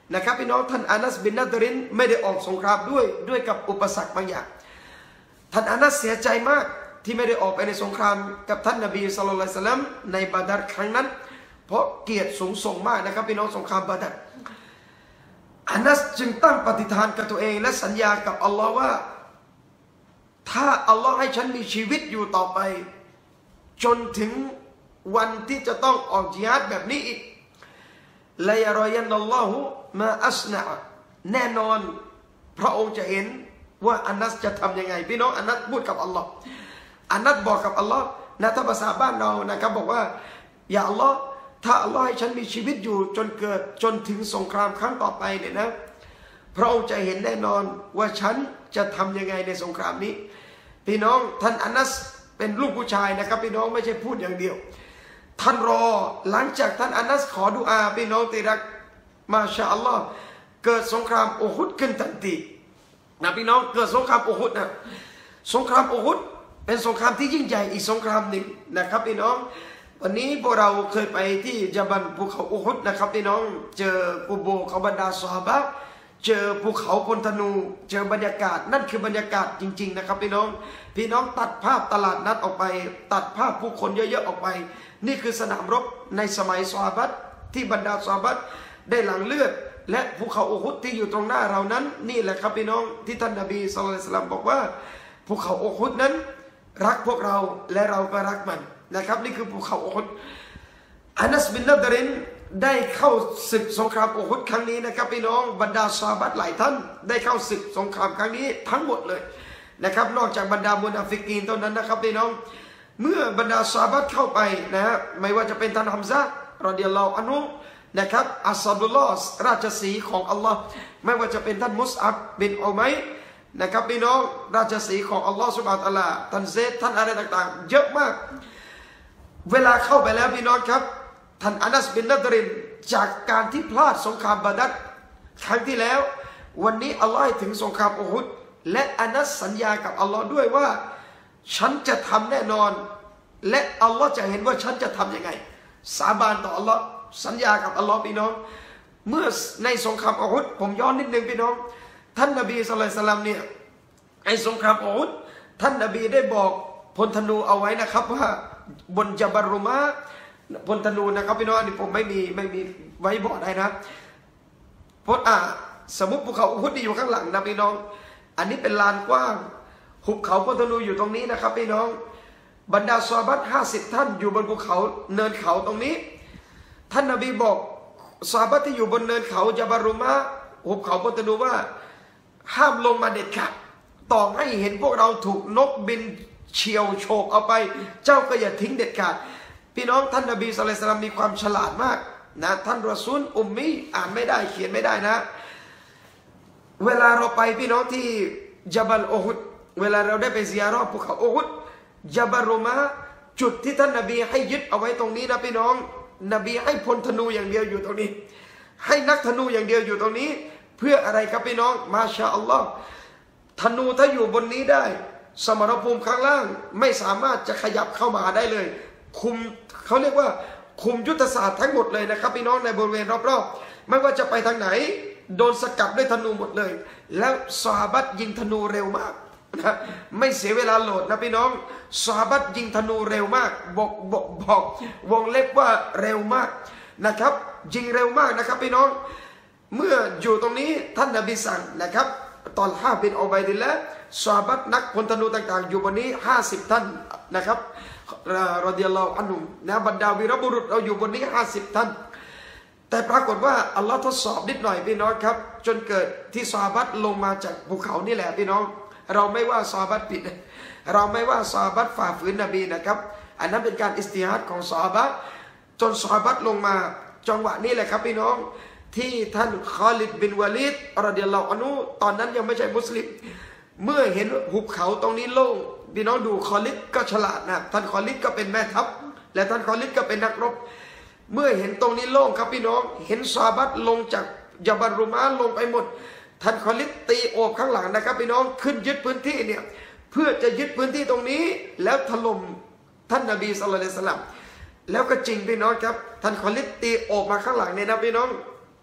นะครับพี่น้องท่านอานัสบินนัดรินไม่ได้ออกสงครามด้วยด้วยกับอุปสรรคบางอย่างท่านอานัสเสียใจมากที่ไม่ได้ออกไปในสงครามกับท่านนบีศ็อลลัลลอฮุอะลัยฮิวะซัลลัมในบาดัรครั้งนั้นเพราะเกียรติสูงส่งมากนะครับพี่น้องสงครามบาดัรอานัสจึงตั้งปฏิฐานกับตัวเองและสัญญากับอัลลอฮ์ว่าถ้าอัลลอฮ์ให้ฉันมีชีวิตอยู่ต่อไปจนถึงวันที่จะต้องออกญิฮาดแบบนี้อีกลายรอยันอัลลอฮุมาอัสนะแน่นอนพระองค์จะเห็นว่าอานัสจะทำยังไงพี่น้องอานัสพูดกับอัลลอฮ์อานัสบอกกับอัลลอฮ์นะถ้าภาษาบ้านเรานะครับบอกว่าอย่าอัลลอฮ์ถ้าอัลลอฮ์ให้ฉันมีชีวิตอยู่จนเกิดจนถึงสงครามครั้งต่อไปเนี่ยนะพระองค์จะเห็นแน่นอนว่าฉันจะทำยังไงในสงครามนี้พี่น้องท่านอานัสเป็นลูกผู้ชายนะครับพี่น้องไม่ใช่พูดอย่างเดียวท่านรอหลังจากท่านอานัสขอดุอาพี่น้องที่รักมาชาอัลลอฮ์เกิดสงครามอูฮุดขึ้นทันทีนะพี่น้องเกิดสงครามอูฮุดนะสงครามอูฮุดเป็นสงครามที่ยิ่งใหญ่อีกสงครามหนึ่งนะครับพี่น้องวันนี้พวกเราเคยไปที่ญะบัลภูเขาอูฮุดนะครับพี่น้องเจอกุโบของบรรดาซอฮาบะห์เจอภูเขาพลธนูเจอบรรยากาศนั่นคือบรรยากาศจริงๆนะครับพี่น้องพี่น้องตัดภาพตลาดนัดออกไปตัดภาพผู้คนเยอะๆออกไปนี่คือสนามรบในสมัยซอฮาบะห์ที่บรรดาซอฮาบะห์ได้หลั่งเลือดและภูเขาอูฮุดที่อยู่ตรงหน้าเรานั้นนี่แหละครับพี่น้องที่ท่านนบีศ็อลลัลลอฮุอะลัยฮิวะซัลลัมบอกว่าภูเขาอูฮุดนั้นรักพวกเราและเราก็รักมันนะครับนี่คือภูเขาอูฮุดอานัสบินนัดรินได้เข้าศึกสงครามอูฮุดครั้งนี้นะครับพี่น้องบรรดาซอฮาบะห์หลายท่านได้เข้าศึกสงครามครั้งนี้ทั้งหมดเลยนะครับนอกจากบรรดามุนาฟิกีนเท่านั้นนะครับพี่น้องเมื่อบรรดาซอฮาบะห์เข้าไปนะฮะไม่ว่าจะเป็นท่านฮัมซะฮ์รอฎิยัลลอฮุอันฮุนะครับอัสซาดุลลอฮ์ราชสีห์ของอัลลอฮ์ไม่ว่าจะเป็นท่านมุสอับบินอุมัยนะครับพี่น้องราชสีห์ของอัลลอฮ์ซุบฮานะฮูวะตะอาลาท่านเซดท่านอะไรต่างๆเยอะมากเวลาเข้าไปแล้วพี่น้องครับท่านอานัสบินนัดรินจากการที่พลาดสงครามบาดัรครั้งที่แล้ววันนี้อัลลอฮ์ถึงสงครามอูฮุดและอานัสสัญญากับอัลลอฮ์ด้วยว่าฉันจะทำแน่นอนและอัลลอฮ์จะเห็นว่าฉันจะทำยังไงสาบานต่ออัลลอฮ์สัญญากับอัลลอฮ์พี่น้องเมื่อในสงครามอูฮุดผมย้อนนิดนึงพี่น้องท่านนบีศ็อลลัลลอฮุอะลัยฮิวะซัลลัมเนี่ยไอ้สงครามอูฮุดท่านนบีได้บอกพลธนูเอาไว้นะครับว่าบนจับรุมะพลธนูนะครับพี่น้องอันนี้ผมไม่มีไม่มีไว้บอกได้นะเพราะอ่าสมมติภูเขาอูฮุดอยู่ข้างหลังนะพี่น้องอันนี้เป็นลานกว้างหุบเขาพลธนูอยู่ตรงนี้นะครับพี่น้องบรรดาซอฮาบะห์ห้าสิบท่านอยู่บนภูเขาเนินเขาตรงนี้ท่านนบีบอกซอฮาบะห์ที่อยู่บนเนินเขาจับรุมะหุบเขาพลธนูว่าห้ามลงมาเด็ดขาดต่อให้เห็นพวกเราถูกนกบินเฉียวโฉบเอาไปเจ้าก็อย่าทิ้งเด็ดขาดพี่น้องท่านนบีศ็อลลัลลอฮุอะลัยฮิวะซัลลัมมีความฉลาดมากนะท่านรอซูลอุมมีอ่านไม่ได้เขียนไม่ได้นะเวลาเราไปพี่น้องที่ญะบัลอูฮุดเวลาเราได้ไปซิยาเราะห์ภูเขาอูฮุดญะบัลรุมะจุดที่ท่านนบีให้ยึดเอาไว้ตรงนี้นะพี่น้องนบีให้พลธนูอย่างเดียวอยู่ตรงนี้ให้นักธนูอย่างเดียวอยู่ตรงนี้เพื่ออะไรครับพี่น้องมาชาอัลลอฮ์ธนูถ้าอยู่บนนี้ได้สมรภูมิข้างล่างไม่สามารถจะขยับเข้ามาได้เลยคุมเขาเรียกว่าคุมยุทธศาสตร์ทั้งหมดเลยนะครับพี่น้องในบริเวณรอบๆไม่ว่าจะไปทางไหนโดนสกัดด้วยธนูหมดเลยแล้วซอฮาบะห์ยิงธนูเร็วมากนะไม่เสียเวลาโหลดนะพี่น้องซอฮาบะห์ยิงธนูเร็วมากบอกบอกบอกวงเล็บว่าเร็วมากนะครับยิงเร็วมากนะครับพี่น้องเมื่ออยู่ตรงนี้ท่านนบีสั่งนะครับตอนห้าบินอุบัยดิลละห์ซอฮาบะห์นักพลธนูต่างๆอยู่บนนี้ห้าสิบท่านนะครับรอฎิยัลลอฮุอันฮุนะบรรดาวีรบุรุษเราอยู่บนนี้ห้าสิบท่านแต่ปรากฏว่าอัลลอฮ์ทดสอบนิดหน่อยพี่น้องครับจนเกิดที่ซอฮาบะห์ลงมาจากภูเขานี่แหละพี่น้องเราไม่ว่าซอฮาบะห์ผิดเราไม่ว่าซอฮาบะห์ฝ่าฝืนนบีนะครับอันนั้นเป็นการอิสติฮัดของซอฮาบะห์จนซอฮาบะห์ลงมาจังหวะนี้แหละครับพี่น้องที่ท่านคอลิดบินวะลีดรอฎิยัลลอฮุอันฮุตอนนั้นยังไม่ใช่มุสลิมเมื่อเห็นหุบเขาตรงนี้โล่งพี่น้องดูคอลิดก็ฉลาดนะท่านคอลิดก็เป็นแม่ทัพและท่านคอลิดก็เป็นนักรบเมื่อเห็นตรงนี้โล่งครับพี่น้องเห็นซอฮาบะห์ลงจากญะบัลรุมะลงไปหมดท่านคอลิดตีโอบข้างหลังนะครับพี่น้องขึ้นยึดพื้นที่เนี่ยเพื่อจะยึดพื้นที่ตรงนี้แล้วถล่มท่านนบีศ็อลลัลลอฮุอะลัยฮิวะซัลลัมแล้วก็จริงพี่น้องครับท่านคอลิดตีโอบมาข้างหลังเนี่ยนะพี่น้อง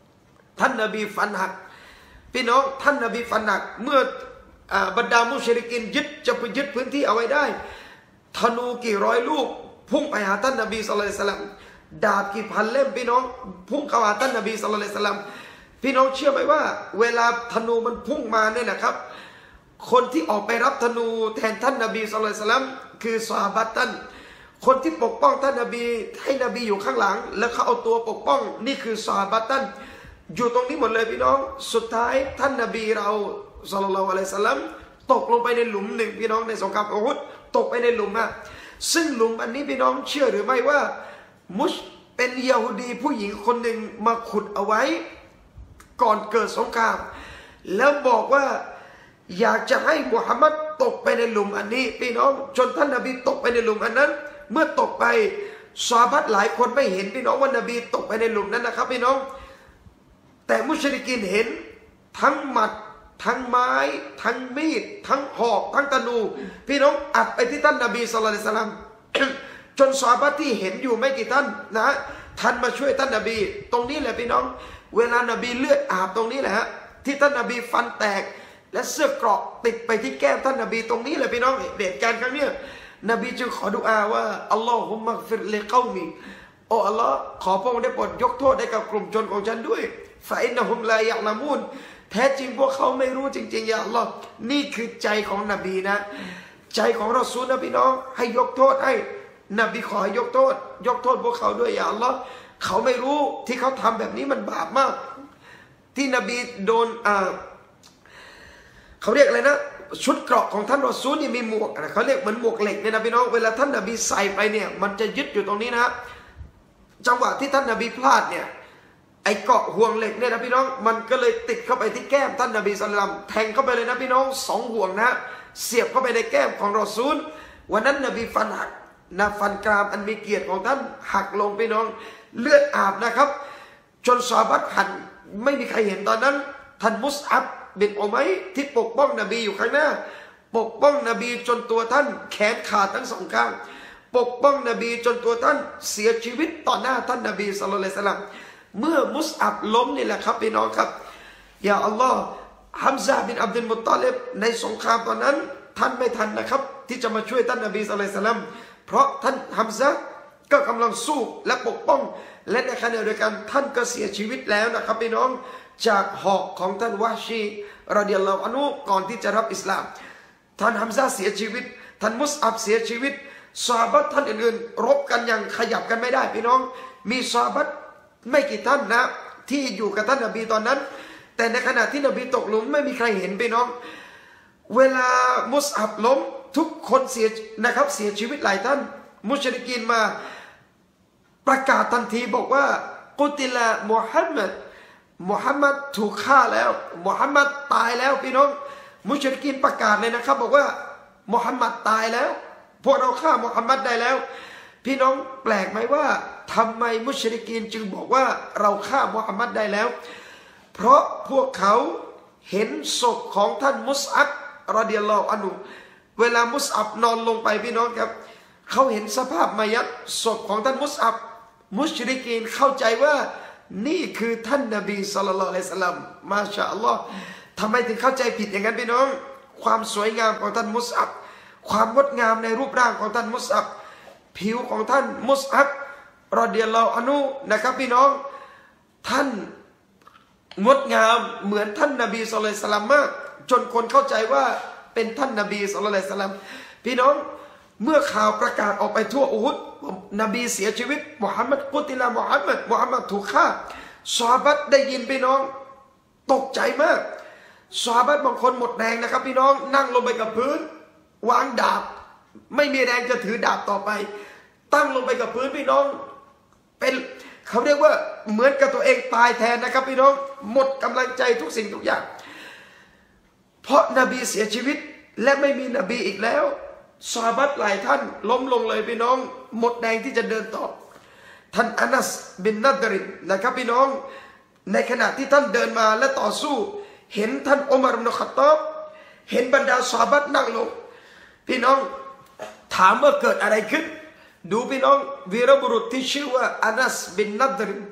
ท่านนบีฟันหักพี่น้องท่านนบีฟันหักเมื่อบรรดามุชริกินยึดจะไปยึดพื้นที่เอาไว้ได้ธนูกี่ร้อยลูกพุ่งไปหาท่านนบีศ็อลลัลลอฮุอะลัยฮิวะซัลลัมดาบกี่พันเล่มพี่น้องพุ่งเข้าหาท่านนบีศ็อลลัลลอฮุอะลัยฮิวะซัลลัมพี่น้องเชื่อไหมว่าเวลาธนูมันพุ่งมาเนี่ยนะครับคนที่ออกไปรับธนูแทนท่านนบีศ็อลลัลลอฮุอะลัยฮิวะซัลลัมคือซอฮาบะห์ท่านคนที่ปกป้องท่านนบีให้นบีอยู่ข้างหลังแล้วเขาเอาตัวปกป้องนี่คือซอฮาบะห์ท่านอยู่ตรงนี้หมดเลยพี่น้องสุดท้ายท่านนบีเราศ็อลลัลลอฮุอะลัยฮิวะซัลลัมตกลงไปในหลุมหนึ่งพี่น้องในสงครามอูฮุดตกไปในหลุมอะซึ่งหลุมอันนี้พี่น้องเชื่อหรือไม่ว่ามุชเป็นยะฮูดีผู้หญิงคนหนึ่งมาขุดเอาไว้ก่อนเกิดสงครามแล้วบอกว่าอยากจะให้มุฮัมมัดตกไปในหลุมอันนี้พี่น้องจนท่านนบีตกไปในหลุมอันนั้นเมื่อตกไปซอฮาบะห์หลายคนไม่เห็นพี่น้องว่านบีตกไปในหลุมนั้นนะครับพี่น้องแต่มุชริกีนเห็นทั้งหมัดทั้งไม้ทั้งมีดทั้งหอกทั้งธนูพี่น้องอัดไปที่ท่านนบีศ็อลลัลลอฮุอะลัยฮิวะซัลลัม จนซอฮาบะห์ที่เห็นอยู่ไม่กี่ท่านนะท่านมาช่วยท่านนบีตรงนี้แหละพี่น้องเวลานบีเลือดอาบตรงนี้แหละฮะที่ท่านนบีฟันแตกและเสื้อเกราะติดไปที่แก้มท่านนบีตรงนี้แหละพี่น้องเหตุการณ์ครั้งนี้นบีจึงขอดุอาว่าอัลลอฮุมะฟิรลิกอมีโอ้อัลลอฮ์ขอพระองค์ได้โปรดยกโทษให้กับกลุ่มชนของฉันด้วยฟะอินนะฮุมลายะละมูนแท้จริงพวกเขาไม่รู้จริงๆอย่าอัลลอฮ์นี่คือใจของนบีนะใจของรอซูลนะพี่น้องให้ยกโทษให้นบีขอให้ยกโทษยกโทษพวกเขาด้วยอย่าอัลลอฮ์เขาไม่รู้ที่เขาทำแบบนี้มันบาปมากที่นบีโดนอ่าเขาเรียกอะไรนะชุดเกราะของท่านรอซูลนี่มีหมวกนะเขาเรียกเหมือนหมวกเหล็กเนี่ยนะพี่น้องเวลาท่านนบีใส่ไปเนี่ยมันจะยึดอยู่ตรงนี้นะจังหวะที่ท่านนบีพลาดเนี่ยไอเกาะห่วงเหล็กเนี่ยนะพี่น้องมันก็เลยติดเข้าไปที่แก้มท่านนบีศ็อลลัลลอฮุอะลัยฮิวะซัลลัมแทงเข้าไปเลยนะพี่น้องสองห่วงนะเสียบเข้าไปในแก้มของรอซูลวันนั้นนบีฟันหักนะฟันกรามอันมีเกียรติของท่านหักลงพี่น้องเลือดอาบนะครับจนซอฮาบะห์หันไม่มีใครเห็นตอนนั้นท่านมุสอับบินอุมัยที่ปกป้องนบีอยู่ข้างหน้าปกป้องนบีจนตัวท่านแขนขาดทั้งสองข้างปกป้องนบีจนตัวท่านเสียชีวิตต่อหน้าท่านนบีศ็อลลัลลอฮุอะลัยฮิวะซัลลัมเมื่อมุสอับล้มนี่แหละครับพี่น้องครับอย่าอัลลอฮ์ฮัมซะห์บินอับดุลมุตตอลิบในสงครามตอนนั้นท่านไม่ทันนะครับที่จะมาช่วยท่านนบีศ็อลลัลลอฮุอะลัยฮิวะซัลลัมเพราะท่านฮัมซะห์ก็กำลังสู้และปกป้องและในขณะเดียวกันท่านก็เสียชีวิตแล้วนะครับพี่น้องจากหอกของท่านวะชีรอฎิยัลลอฮุอันฮุก่อนที่จะรับอิสลามท่านฮัมซะห์เสียชีวิตท่านมุสอับเสียชีวิตซอฮาบะห์ท่านอื่นๆรบกันอย่างขยับกันไม่ได้พี่น้องมีซอฮาบะห์ไม่กี่ท่านนะที่อยู่กับท่านนบีตอนนั้นแต่ในขณะที่นบีตกหลุมไม่มีใครเห็นพี่น้องเวลามุสอับล้มทุกคนเสียนะครับเสียชีวิตหลายท่านมุชริกีนมาประกาศทันทีบอกว่ากุติลามุฮัมมัดมุฮัมมัดถูกฆ่าแล้วมุฮัมมัดตายแล้วพี่น้องมุชริกีนประกาศเลยนะครับบอกว่ามุฮัมมัดตายแล้วพวกเราฆ่ามุฮัมมัดได้แล้วพี่น้องแปลกไหมว่าทำไมมุชริกีนจึงบอกว่าเราฆ่ามุฮัมมัดได้แล้วเพราะพวกเขาเห็นศพของท่านมุสอับรอฎิยัลลอฮุอันฮุเวลามุสอับนอนลงไปพี่น้องครับเขาเห็นสภาพมายัดศพของท่านมุสอับมุชริกีนเข้าใจว่านี่คือท่านนบีศ็อลลัลลอฮุอะลัยฮิวะซัลลัมมาชาอัลลอฮ์ทำไมถึงเข้าใจผิดอย่างนั้นพี่น้องความสวยงามของท่านมุสอับความงดงามในรูปร่างของท่านมุสอับผิวของท่านมุสอับรอฎิยัลลอฮุอันฮุนะครับพี่น้องท่านงดงามเหมือนท่านนบีศ็อลลัลลอฮุอะลัยฮิวะซัลลัมมากจนคนเข้าใจว่าเป็นท่านนบีศ็อลลัลลอฮุอะลัยฮิวะซัลลัมพี่น้องเมื่อข่าวประกาศออกไปทั่วอูฮุดนบีเสียชีวิตมุฮัมมัดกุติลามุฮัมมัดมุฮัมมัดถูกฆ่าซอฮาบะห์ได้ยินพี่น้องตกใจมากซอฮาบะห์บางคนหมดแรงนะครับพี่น้องนั่งลงไปกับพื้นวางดาบไม่มีแรงจะถือดาบต่อไปตั้งลงไปกับพื้นพี่น้องเป็นเขาเรียกว่าเหมือนกับตัวเองตายแทนนะครับพี่น้องหมดกำลังใจทุกสิ่งทุกอย่างเพราะนบีเสียชีวิตและไม่มีนบีอีกแล้วซอฮาบะห์หลายท่านล้มลงเลยพี่น้องหมดแรงที่จะเดินต่อท่านอานัสบินนัดรินนะครับพี่น้องในขณะที่ท่านเดินมาและต่อสู้เห็นท่านอุมัร อิบนุ ค็อฏฏอบเห็นบรรดาซอฮาบะห์นั่งลงพี่น้องถามว่าเกิดอะไรขึ้นดูพี่น้องวีรบุรุษที่ชื่อว่าอานัสบินนัดริน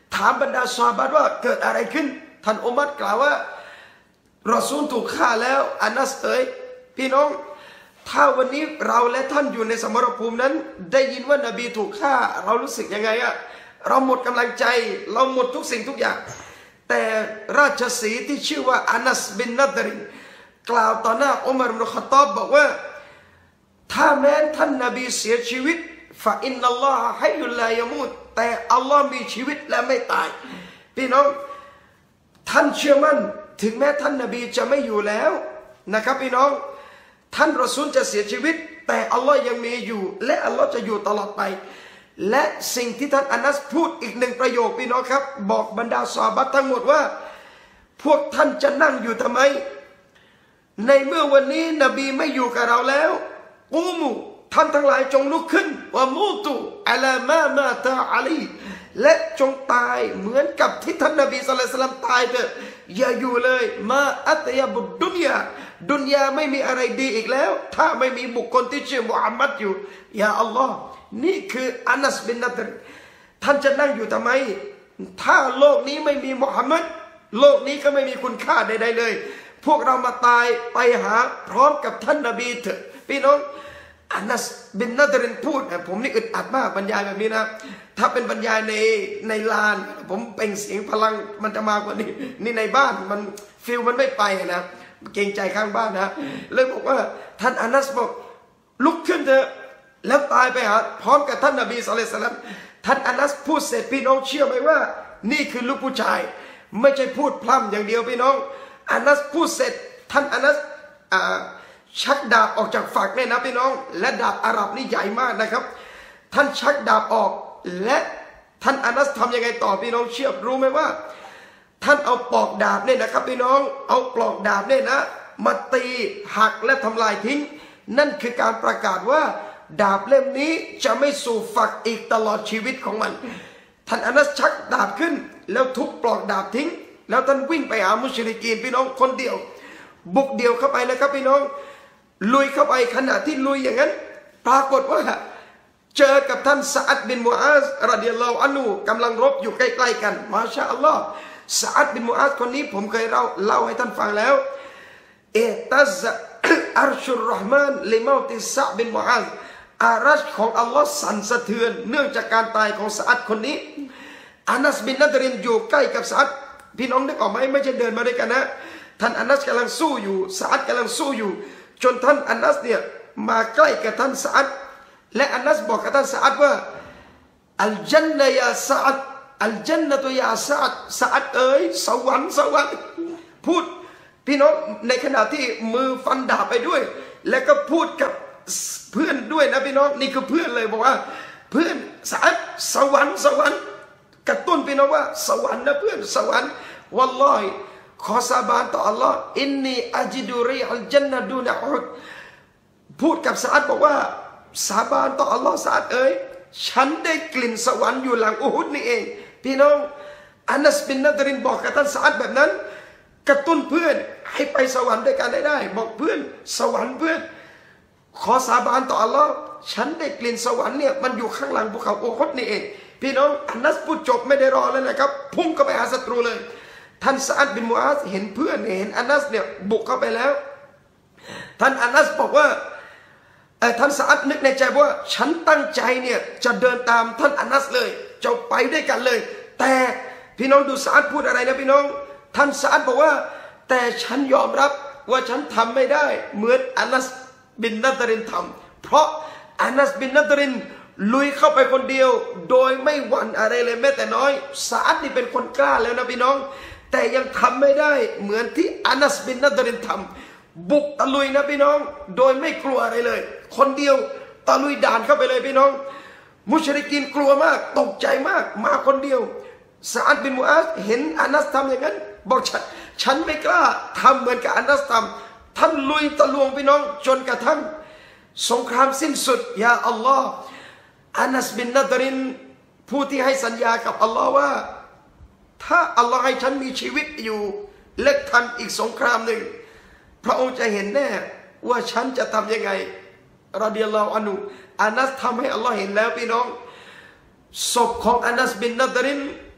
ถามบรรดาซอฮาบะห์ว่าเกิดอะไรขึ้นท่านอุมัรกล่าวว่ารอซูลถูกฆ่าแล้วอานัสเอ๋ยพี่น้องถ้าวันนี้เราและท่านอยู่ในสมรภูมินั้นได้ยินว่านบีถูกฆ่าเรารู้สึกยังไงอะเราหมดกำลังใจเราหมดทุกสิ่งทุกอย่างแต่ราชสีห์ที่ชื่อว่าอานัสบินนัดรินกล่าวต่อหน้าอุมัร อิบนุ ค็อฏฏอบบอกว่าถ้าแม้ท่านนบีเสียชีวิตฟะอินนัลลอฮะฮัยยุลลายะมูตแต่อัลลอฮ์มีชีวิตและไม่ตายพี่น้องท่านเชื่อมั่นถึงแม้ท่านนบีจะไม่อยู่แล้วนะครับพี่น้องท่านรอซูลจะเสียชีวิตแต่อัลลอฮ์ยังมีอยู่และอัลลอฮ์จะอยู่ตลอดไปและสิ่งที่ท่านอานัสพูดอีกหนึ่งประโยคพี่น้องครับบอกบรรดาซอฮาบะห์ทั้งหมดว่าพวกท่านจะนั่งอยู่ทำไมในเมื่อวันนี้นบีไม่อยู่กับเราแล้วอูมูท่านทั้งหลายจงลุกขึ้นว่ามูตุอะลามามาตาอะลีและจงตายเหมือนกับที่ท่านนบีศ็อลลัลลอฮุอะลัยฮิวะซัลลัมตายเถอะอย่าอยู่เลยมาอัตยาบุดดุนยาดุนยาไม่มีอะไรดีอีกแล้วถ้าไม่มีบุคคลที่ชื่อมุฮัมมัดอยู่ยาอัลลอฮ์นี่คืออานัสบินนัดรท่านจะนั่งอยู่ทำไมถ้าโลกนี้ไม่มีมุฮัมมัดโลกนี้ก็ไม่มีคุณค่าใดๆเลยพวกเรามาตายไปหาพร้อมกับท่านนบีเถอะพี่น้องอานัสบินนัดรินพูดผมนี่อึดอัดมากบรรยายแบบนี้นะถ้าเป็นบรรยายในในลานผมเป่งเสียงพลังมันจะมากกว่านี้นี่ในบ้านมันฟิลมันไม่ไปนะเกรงใจข้างบ้านนะเลยบอกว่าท่านอานัสบอกลุกขึ้นเถอะแล้วตายไปหาพร้อมกับท่านนบีศ็อลลัลลอฮุอะลัยฮิวะซัลลัมท่านอานัสพูดเสร็จพี่น้องเชื่อไหมว่านี่คือลูกผู้ชายไม่ใช่พูดพร่ำอย่างเดียวพี่น้องอานัสพูดเสร็จท่านอานัสชักดาบออกจากฝักเนี่ยนะพี่น้องและดาบอาหรับนี่ใหญ่มากนะครับท่านชักดาบออกและท่านอานัสทำยังไงต่อพี่น้องเชื่อรู้ไหมว่าท่านเอาปอกดาบเนี่ยนะครับพี่น้องเอาปลอกดาบเนี่ยนะมาตีหักและทำลายทิ้งนั่นคือการประกาศว่าดาบเล่มนี้จะไม่สู่ฝักอีกตลอดชีวิตของมันท่านอานัสชักดาบขึ้นแล้วทุบปลอกดาบทิ้งแล้วท่านวิ่งไปหามุชริกีนพี่น้องคนเดียวบุกเดียวเข้าไปนะครับพี่น้องลุยเข้าไปขณะที่ลุยอย่างนั้นปรากฏว่าเจอกับท่านซะอัดบินมุอาซรอฎิยัลลอฮุอันฮุกำลังรบอยู่ใกล้ๆกันมาชาอัลลอฮ์ซะอัดบินมุอาซคนนี้ผมเคยเล่าเล่าให้ท่านฟังแล้วเอตัซอัรชุรเราะห์มานลิมอติซะบินมุอาซอารัชของอัลลอฮ์สั่นสะเทือนเนื่องจากการตายของซะอัดคนนี้อานัสบินนัดรินอยู่ใกล้กับซะอัดพี่น้องนึกออกไหมไม่ใช่เดินมาด้วยกันนะท่านอานัสกำลังสู้อยู่ซะอัดกำลังสู้อยู่จนท่านอานัสเนี่ยมาใกล้กับท่านซะอัดและอานัสบอกกับท่านซะอัดว่าอัลจันนะยาซะอัดอัลจันนะตุยาซะอัดซะอัดเอ๋ยสวรรค์สวรรค์พูดพี่น้องในขณะที่มือฟันดาบไปด้วยแล้วก็พูดกับเพื่อนด้วยนะพี่น้องนี่คือเพื่อนเลยบอกว่าเพื่อนซะอัดสวรรค์สวรรค์กระตุ้นพี่น้องว่าสวรรค์นะเพื่อนสวรรค์วัลลอฮิขอสาบานต่ออัลลอฮ์อินนีอัจิดูรีอัลจันนะดูนะอุดพูดกับซะอัดบอกว่าสาบานต่ออัลลอฮ์ซะอัดเอ๋ยฉันได้กลิ่นสวรรค์อยู่หลังอูฮุดนี่เองพี่น้องอานัสบินนัดรินบอกกับท่านซะอัดแบบนั้นกระตุ้นเพื่อนให้ไปสวรรค์ด้วยกันได้ได้บอกเพื่อนสวรรค์เพื่อนขอสาบานต่ออัลลอฮ์ฉันได้กลิ่นสวรรค์เนี่ยมันอยู่ข้างหลังภูเขาอูฮุดนี่เองพี่น้องอานัสพูดจบไม่ได้รอแล้วนะครับพุ่งเข้าไปหาศัตรูเลยท่านซะอัดบินมุอาซเห็นเพื่อนเห็นอานัสเนี่ยบุกเข้าไปแล้วท่านอานัสบอกว่าท่านซะอัดนึกในใจว่าฉันตั้งใจเนี่ยจะเดินตามท่านอานัสเลยจะไปด้วยกันเลยแต่พี่น้องดูซะอัดพูดอะไรนะพี่น้องท่านซะอัดบอกว่าแต่ฉันยอมรับว่าฉันทำไม่ได้เหมือนอานัสบินนัดรินทำเพราะอานัสบินนัดรินลุยเข้าไปคนเดียวโดยไม่หวั่นอะไรเลยแม้แต่น้อยซะอัดนี่เป็นคนกล้าแล้วนะพี่น้องแต่ยังทำไม่ได้เหมือนที่อานัสบินนัดรินทำบุกตะลุยนะพี่น้องโดยไม่กลัวอะไรเลยคนเดียวตะลุยด่านเข้าไปเลยพี่น้องมุชริกีนกลัวมากตกใจมากมาคนเดียวซะอัดบินมุอาซเห็นอานัสทำอย่างนั้นบอกฉันฉันไม่กล้าทำเหมือนกับอานัสทำท่านลุยตะลวงพี่น้องจนกระทั่งสงครามสิ้นสุดยาอัลลอฮ์อานัสบินนัดรินผู้ที่ให้สัญญากับอัลลอฮ์ว่าถ้าอัลลอฮ์ให้ฉันมีชีวิตอยู่เล็กทันอีกสงครามหนึ่งพระองค์จะเห็นแน่ว่าฉันจะทำยังไงรอฎิยัลลอฮุอันฮุอานัสทำให้อัลลอฮ์เห็นแล้วพี่น้องศพของอานัสบินนัดริน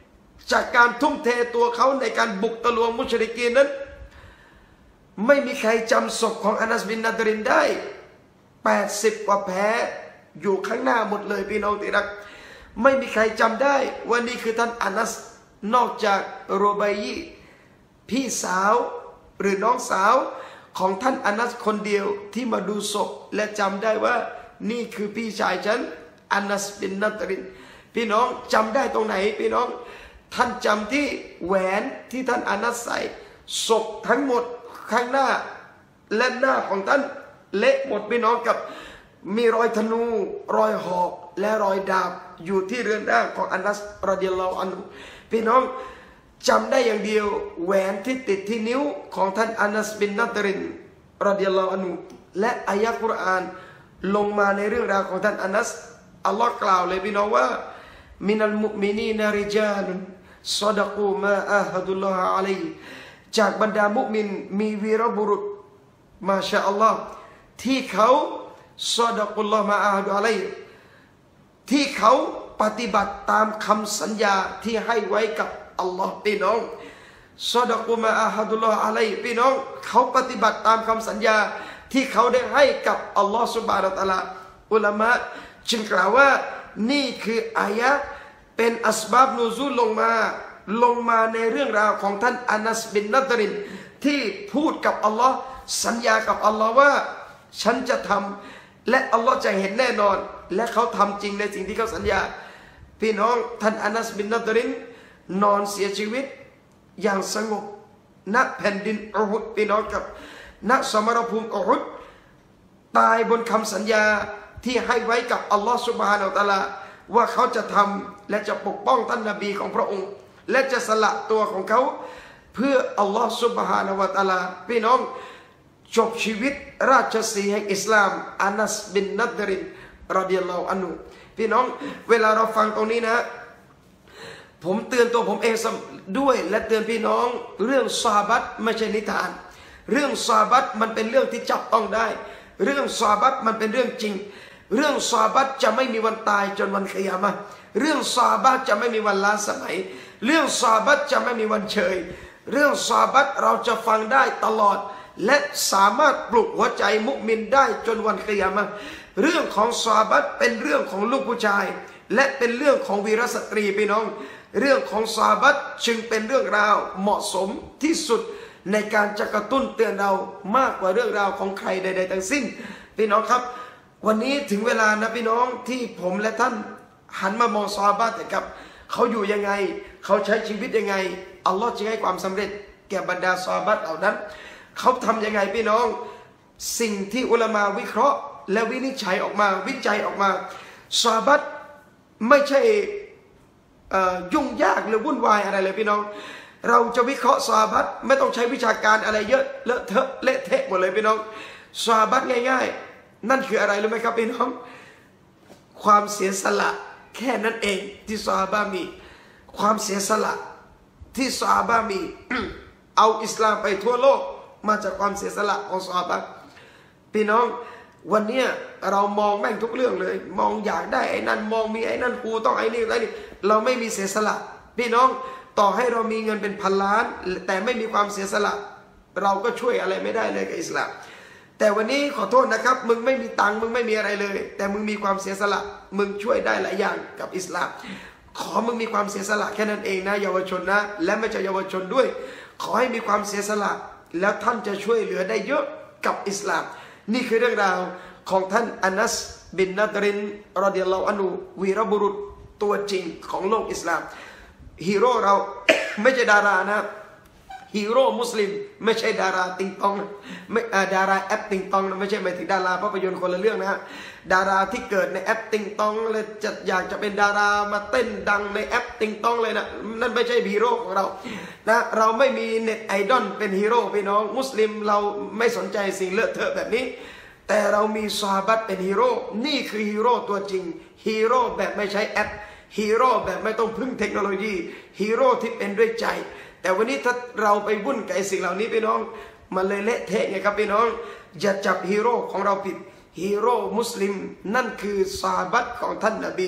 จากการทุ่มเทตัวเขาในการบุกตะลวงมุชริกีนนั้นไม่มีใครจำศพของอานัสบินนาดรินได้แปดสิบกว่าแผลอยู่ข้างหน้าหมดเลยพี่น้องที่รักไม่มีใครจำได้ว่านี่คือท่านอานัสนอกจากโรบัยยีพี่สาวหรือน้องสาวของท่านอานัสคนเดียวที่มาดูศพและจำได้ว่านี่คือพี่ชายฉันอานัสบินนาดรินพี่น้องจำได้ตรงไหนพี่น้องท่านจำที่แหวนที่ท่านอานัสใส่ศพทั้งหมดข้างหน้าและหน้าของท่านเละหมดพี่น้องกับมีรอยธนูรอยหอกและรอยดาบอยู่ที่เรือนร่างของอานัสรอฎิยัลลอฮุอันฮุพี่น้องจำได้อย่างเดียวแหวนที่ติดที่นิ้วของท่านอานัสบินนาดรินรอฎิยัลลอฮุอันฮุและอายะห์กุรอานลงมาในเรื่องราวของท่านอานัสอัลลอฮ์กล่าวเลยพี่น้องว่ามินัลมุมินีนริจาลุนซอดะกูมาอาฮดุลลอฮอะลัยฮิจากบรรดามุมินมีวีรบุรุษมาชาอัลลอฮ์ที่เขาซอดะกุลลอฮ์มาอาฮดุอะลัยฮิที่เขาปฏิบัติตามคำสัญญาที่ให้ไว้กับอัลลอฮ์พี่น้องซอดะกุมาอาฮดุลลอฮ์อะลัยฮิพี่น้องเขาปฏิบัติตามคำสัญญาที่เขาได้ให้กับอัลลอฮ์ซุบฮานะฮูวะตะอาลาอุลามะจึงกล่าวว่านี่คืออายะห์เป็นอัสบาบนูซูลลงมาลงมาในเรื่องราวของท่านอานัสบินนาดรินที่พูดกับอัลลอฮ์สัญญากับอัลลอฮ์ว่าฉันจะทำและอัลลอฮ์จะเห็นแน่นอนและเขาทำจริงในสิ่งที่เขาสัญญาพี่น้องท่านอานัสบินนาดรินนอนเสียชีวิตอย่างสงบณแผ่นดินอูฮุดพี่น้องกับณสมรภูมิอูฮุดตายบนคำสัญญาที่ให้ไว้กับอัลลอฮ์ซุบฮานะฮูวะตะอาลาว่าเขาจะทำและจะปกป้องท่านนบีของพระองค์และจะสละตัวของเขาเพื่ออัลลอฮ์ซุบฮานะฮูวะตะอาลาพี่น้องจบชีวิตราชสีห์แห่งอิสลามอานัสบินนัดรินรอฎิยัลลอฮุอันฮุพี่น้องเวลาเราฟังตรงนี้นะผมเตือนตัวผมเองด้วยและเตือนพี่น้องเรื่องซอฮาบะห์ไม่ใช่นิทานเรื่องซอฮาบะห์มันเป็นเรื่องที่จับต้องได้เรื่องซอฮาบะห์มันเป็นเรื่องจริงเรื่องซอฮาบะห์จะไม่มีวันตายจนวันกิยามะห์เรื่องซอฮาบะห์จะไม่มีวันล้าสมัยเรื่องซอฮาบะห์จะไม่มีวันเฉยเรื่องซอฮาบะห์เราจะฟังได้ตลอดและสามารถปลุกหัวใจมุมินได้จนวันกิยามะห์เรื่องของซอฮาบะห์เป็นเรื่องของลูกผู้ชายและเป็นเรื่องของวีรสตรีพี่น้องเรื่องของซอฮาบะห์จึงเป็นเรื่องราวเหมาะสมที่สุดในการจะกระตุ้นเตือนเรามากกว่าเรื่องราวของใครใดๆทั้งสิ้นพี่น้องครับวันนี้ถึงเวลานะพี่น้องที่ผมและท่านหันมามองซอฮาบะห์นะครับเขาอยู่ยังไงเขาใช้ชีวิตยังไงอัลลอฮ์จะให้ความสำเร็จแก่บรรดาซอฮาบะห์เหล่านั้นเขาทำยังไงพี่น้องสิ่งที่อุลามะวิเคราะห์และวินิจฉัยออกมาวิจัยออกมาซอฮาบะห์ไม่ใช่ยุ่งยากหรือวุ่นวายอะไรเลยพี่น้องเราจะวิเคราะห์ซอฮาบะห์ไม่ต้องใช้วิชาการอะไรเยอะเลอะเทอะเละเทะหมดเลยพี่น้องซอฮาบะห์ง่ายๆนั่นคืออะไรรู้ไหมครับพี่น้องความเสียสละแค่นั้นเองที่ซอฮาบะห์มีความเสียสละที่ซอฮาบะห์มี เอาอิสลามไปทั่วโลกมาจากความเสียสละของซอฮาบะห์พี่น้องวันนี้เรามองแม่งทุกเรื่องเลยมองอยากได้ไอ้นั่นมองมีไอ้นั่นกูต้องไอ้นี่ไอ้นี่เราไม่มีเสียสละพี่น้องต่อให้เรามีเงินเป็นพันล้านแต่ไม่มีความเสียสละเราก็ช่วยอะไรไม่ได้เลยกับอิสลามแต่วันนี้ขอโทษนะครับมึงไม่มีตังค์มึงไม่มีอะไรเลยแต่มึงมีความเสียสละมึงช่วยได้หลายอย่างกับอิสลามขอมึงมีความเสียสละแค่นั้นเองนะเยาวชนนะและไม่ใช่เยาวชนด้วยขอให้มีความเสียสละแล้วท่านจะช่วยเหลือได้เยอะกับอิสลามนี่คือเรื่องราวของท่านอานัสบินนาดรินรอฎิยัลลอฮุอันฮุวีรบุรุษตัวจริงของโลกอิสลามฮีโร่เรา ไม่ใช่ดารานะฮีโร่มุสลิมไม่ใช่ดาราติงตองไม่ดาราแอปติงตองไม่ใช่หมายถึงดาราภาพยนตร์คนละเรื่องนะฮะดาราที่เกิดในแอปติงตองเลยจะอยากจะเป็นดารามาเต้นดังในแอปติงตองเลยนะนั่นไม่ใช่ฮีโร่ของเรานะเราไม่มีเน็ตไอดอลเป็นฮีโร่พี่น้องมุสลิมเราไม่สนใจสิ่งเลอะเทอะแบบนี้แต่เรามีซอฮาบะห์เป็นฮีโร่นี่คือฮีโร่ตัวจริงฮีโร่แบบไม่ใช้แอปฮีโร่แบบไม่ต้องพึ่งเทคโนโลยีฮีโร่ที่เป็นด้วยใจแต่วันนี้ถ้าเราไปวุ่นกับสิ่งเหล่านี้พี่น้องมันเลยเละเทะไงครับพี่น้องอย่าจับฮีโร่ของเราผิดฮีโร่มุสลิมนั่นคือซอฮาบะห์ของท่านนบี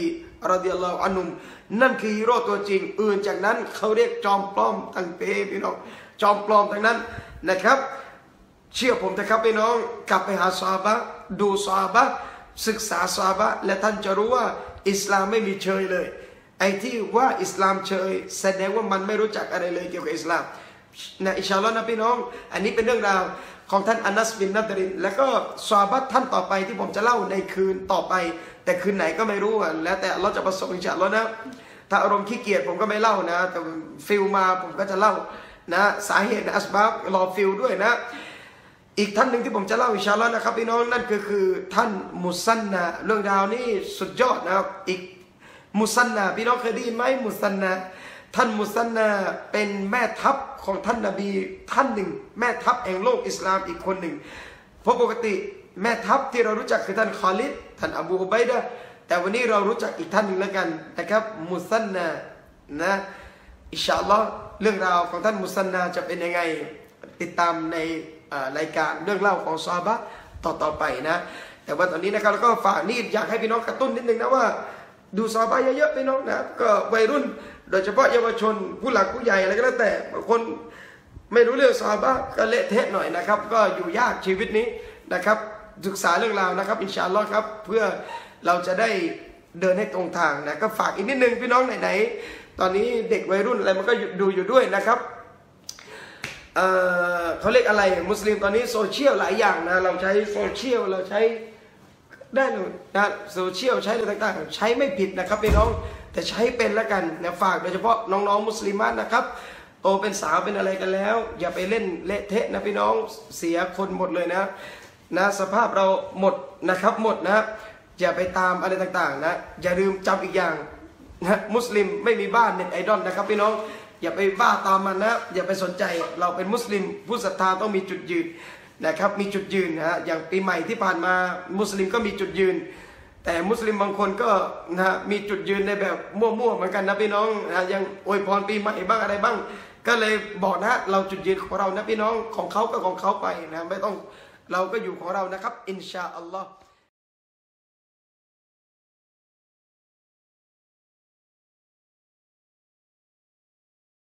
รอฎิยัลลอฮุอันฮุมนั่นคือฮีโร่ตัวจริงอื่นจากนั้นเขาเรียกจอมปลอมทั้งเพพี่น้องจอมปลอมทั้งนั้นนะครับเชื่อผมนะครับพี่น้องกลับไปหาซอฮาบะห์ดูซอฮาบะห์ศึกษาซอฮาบะห์และท่านจะรู้ว่าอิสลามไม่มีเชยเลยไอ้ที่ว่าอิสลามเชยแสดงว่ามันไม่รู้จักอะไรเลยเกี่ยวกับอิสลามนะอินชาอัลลอฮ์นะพี่น้องอันนี้เป็นเรื่องราวของท่านอานัสบินนัดรินแล้วก็ซอฮาบะห์ท่านต่อไปที่ผมจะเล่าในคืนต่อไปแต่คืนไหนก็ไม่รู้แล้วแต่เราจะประสบอินชาอัลลอฮ์นะถ้าอารมณ์ขี้เกียจผมก็ไม่เล่านะแต่ฟิลมาผมก็จะเล่านะสาเหตุอัสบับรอฟิลด้วยนะอีกท่านหนึ่งที่ผมจะเล่าอินชาอัลลอฮ์นะครับพี่น้องนั่นก็คือท่านมุซันนะเรื่องราวนี้สุดยอดนะครับอีกมุซันนะพี่น้องเคยได้ยินไหมมุซันนะท่านมุซันนะเป็นแม่ทัพของท่านนบีท่านหนึ่งแม่ทัพแห่งโลกอิสลามอีกคนหนึ่งเพราะปกติแม่ทัพที่เรารู้จักคือท่านคอลิดท่านอบูอุบัยดะห์แต่วันนี้เรารู้จักอีกท่านหนึ่งแล้วกันนะครับมุซันนะนะอินชาอัลลอฮ์เรื่องราวของท่านมุซันนะจะเป็นยังไงติดตามในรายการเรื่องเล่าของซอฮาบะห์ต่อๆไปนะแต่ว่าตอนนี้นะครับเราก็ฝากนี่อยากให้พี่น้องกระตุ้นนิดนึงนะว่าดูซอฮาบะห์เยอะๆพี่น้องนะก็วัยรุ่นโดยเฉพาะเยาวชนผู้หลักผู้ใหญ่อะไรก็แล้วแต่บางคนไม่รู้เรื่องซอฮาบะห์ก็เละเทะหน่อยนะครับก็อยู่ยากชีวิตนี้นะครับศึกษาเรื่องราวนะครับอินชาอัลลอฮ์ครับเพื่อเราจะได้เดินให้ตรงทางนะก็ฝากอีกนิดนึงพี่น้องไหนๆตอนนี้เด็กวัยรุ่นอะไรมันก็ดูอยู่ด้วยนะครับเอ่อเขาเรียกอะไรมุสลิมตอนนี้โซเชียลหลายอย่างนะเราใช้โซเชียลเราใช้ได้เลยนะโซเชียลใช้อะไรต่างๆใช้ไม่ผิดนะครับพี่น้องแต่ใช้เป็นแล้วกันนะฝากโดยเฉพาะน้องๆมุสลิมนะครับโตเป็นสาวเป็นอะไรกันแล้วอย่าไปเล่นเละเทะนะพี่น้องเสียคนหมดเลยนะนะสภาพเราหมดนะครับหมดนะอย่าไปตามอะไรต่างๆนะอย่าลืมจำอีกอย่างนะมุสลิมไม่มีบ้านเน็ตไอดอลนะครับพี่น้องอย่าไปบ้าตามมันนะอย่าไปสนใจเราเป็นมุสลิมผู้ศรัทธาต้องมีจุดยืนนะครับมีจุดยืนนะอย่างปีใหม่ที่ผ่านมามุสลิมก็มีจุดยืนแต่มุสลิมบางคนก็นะมีจุดยืนในแบบมั่วๆเหมือนกันนะพี่น้องนะยังอวยพรปีใหม่บ้างอะไรบ้างก็เลยบอกนะเราจุดยืนของเรานะพี่น้องของเขาก็ของเขาไปนะไม่ต้องเราก็อยู่ของเรานะครับอินชาอัลลอฮ์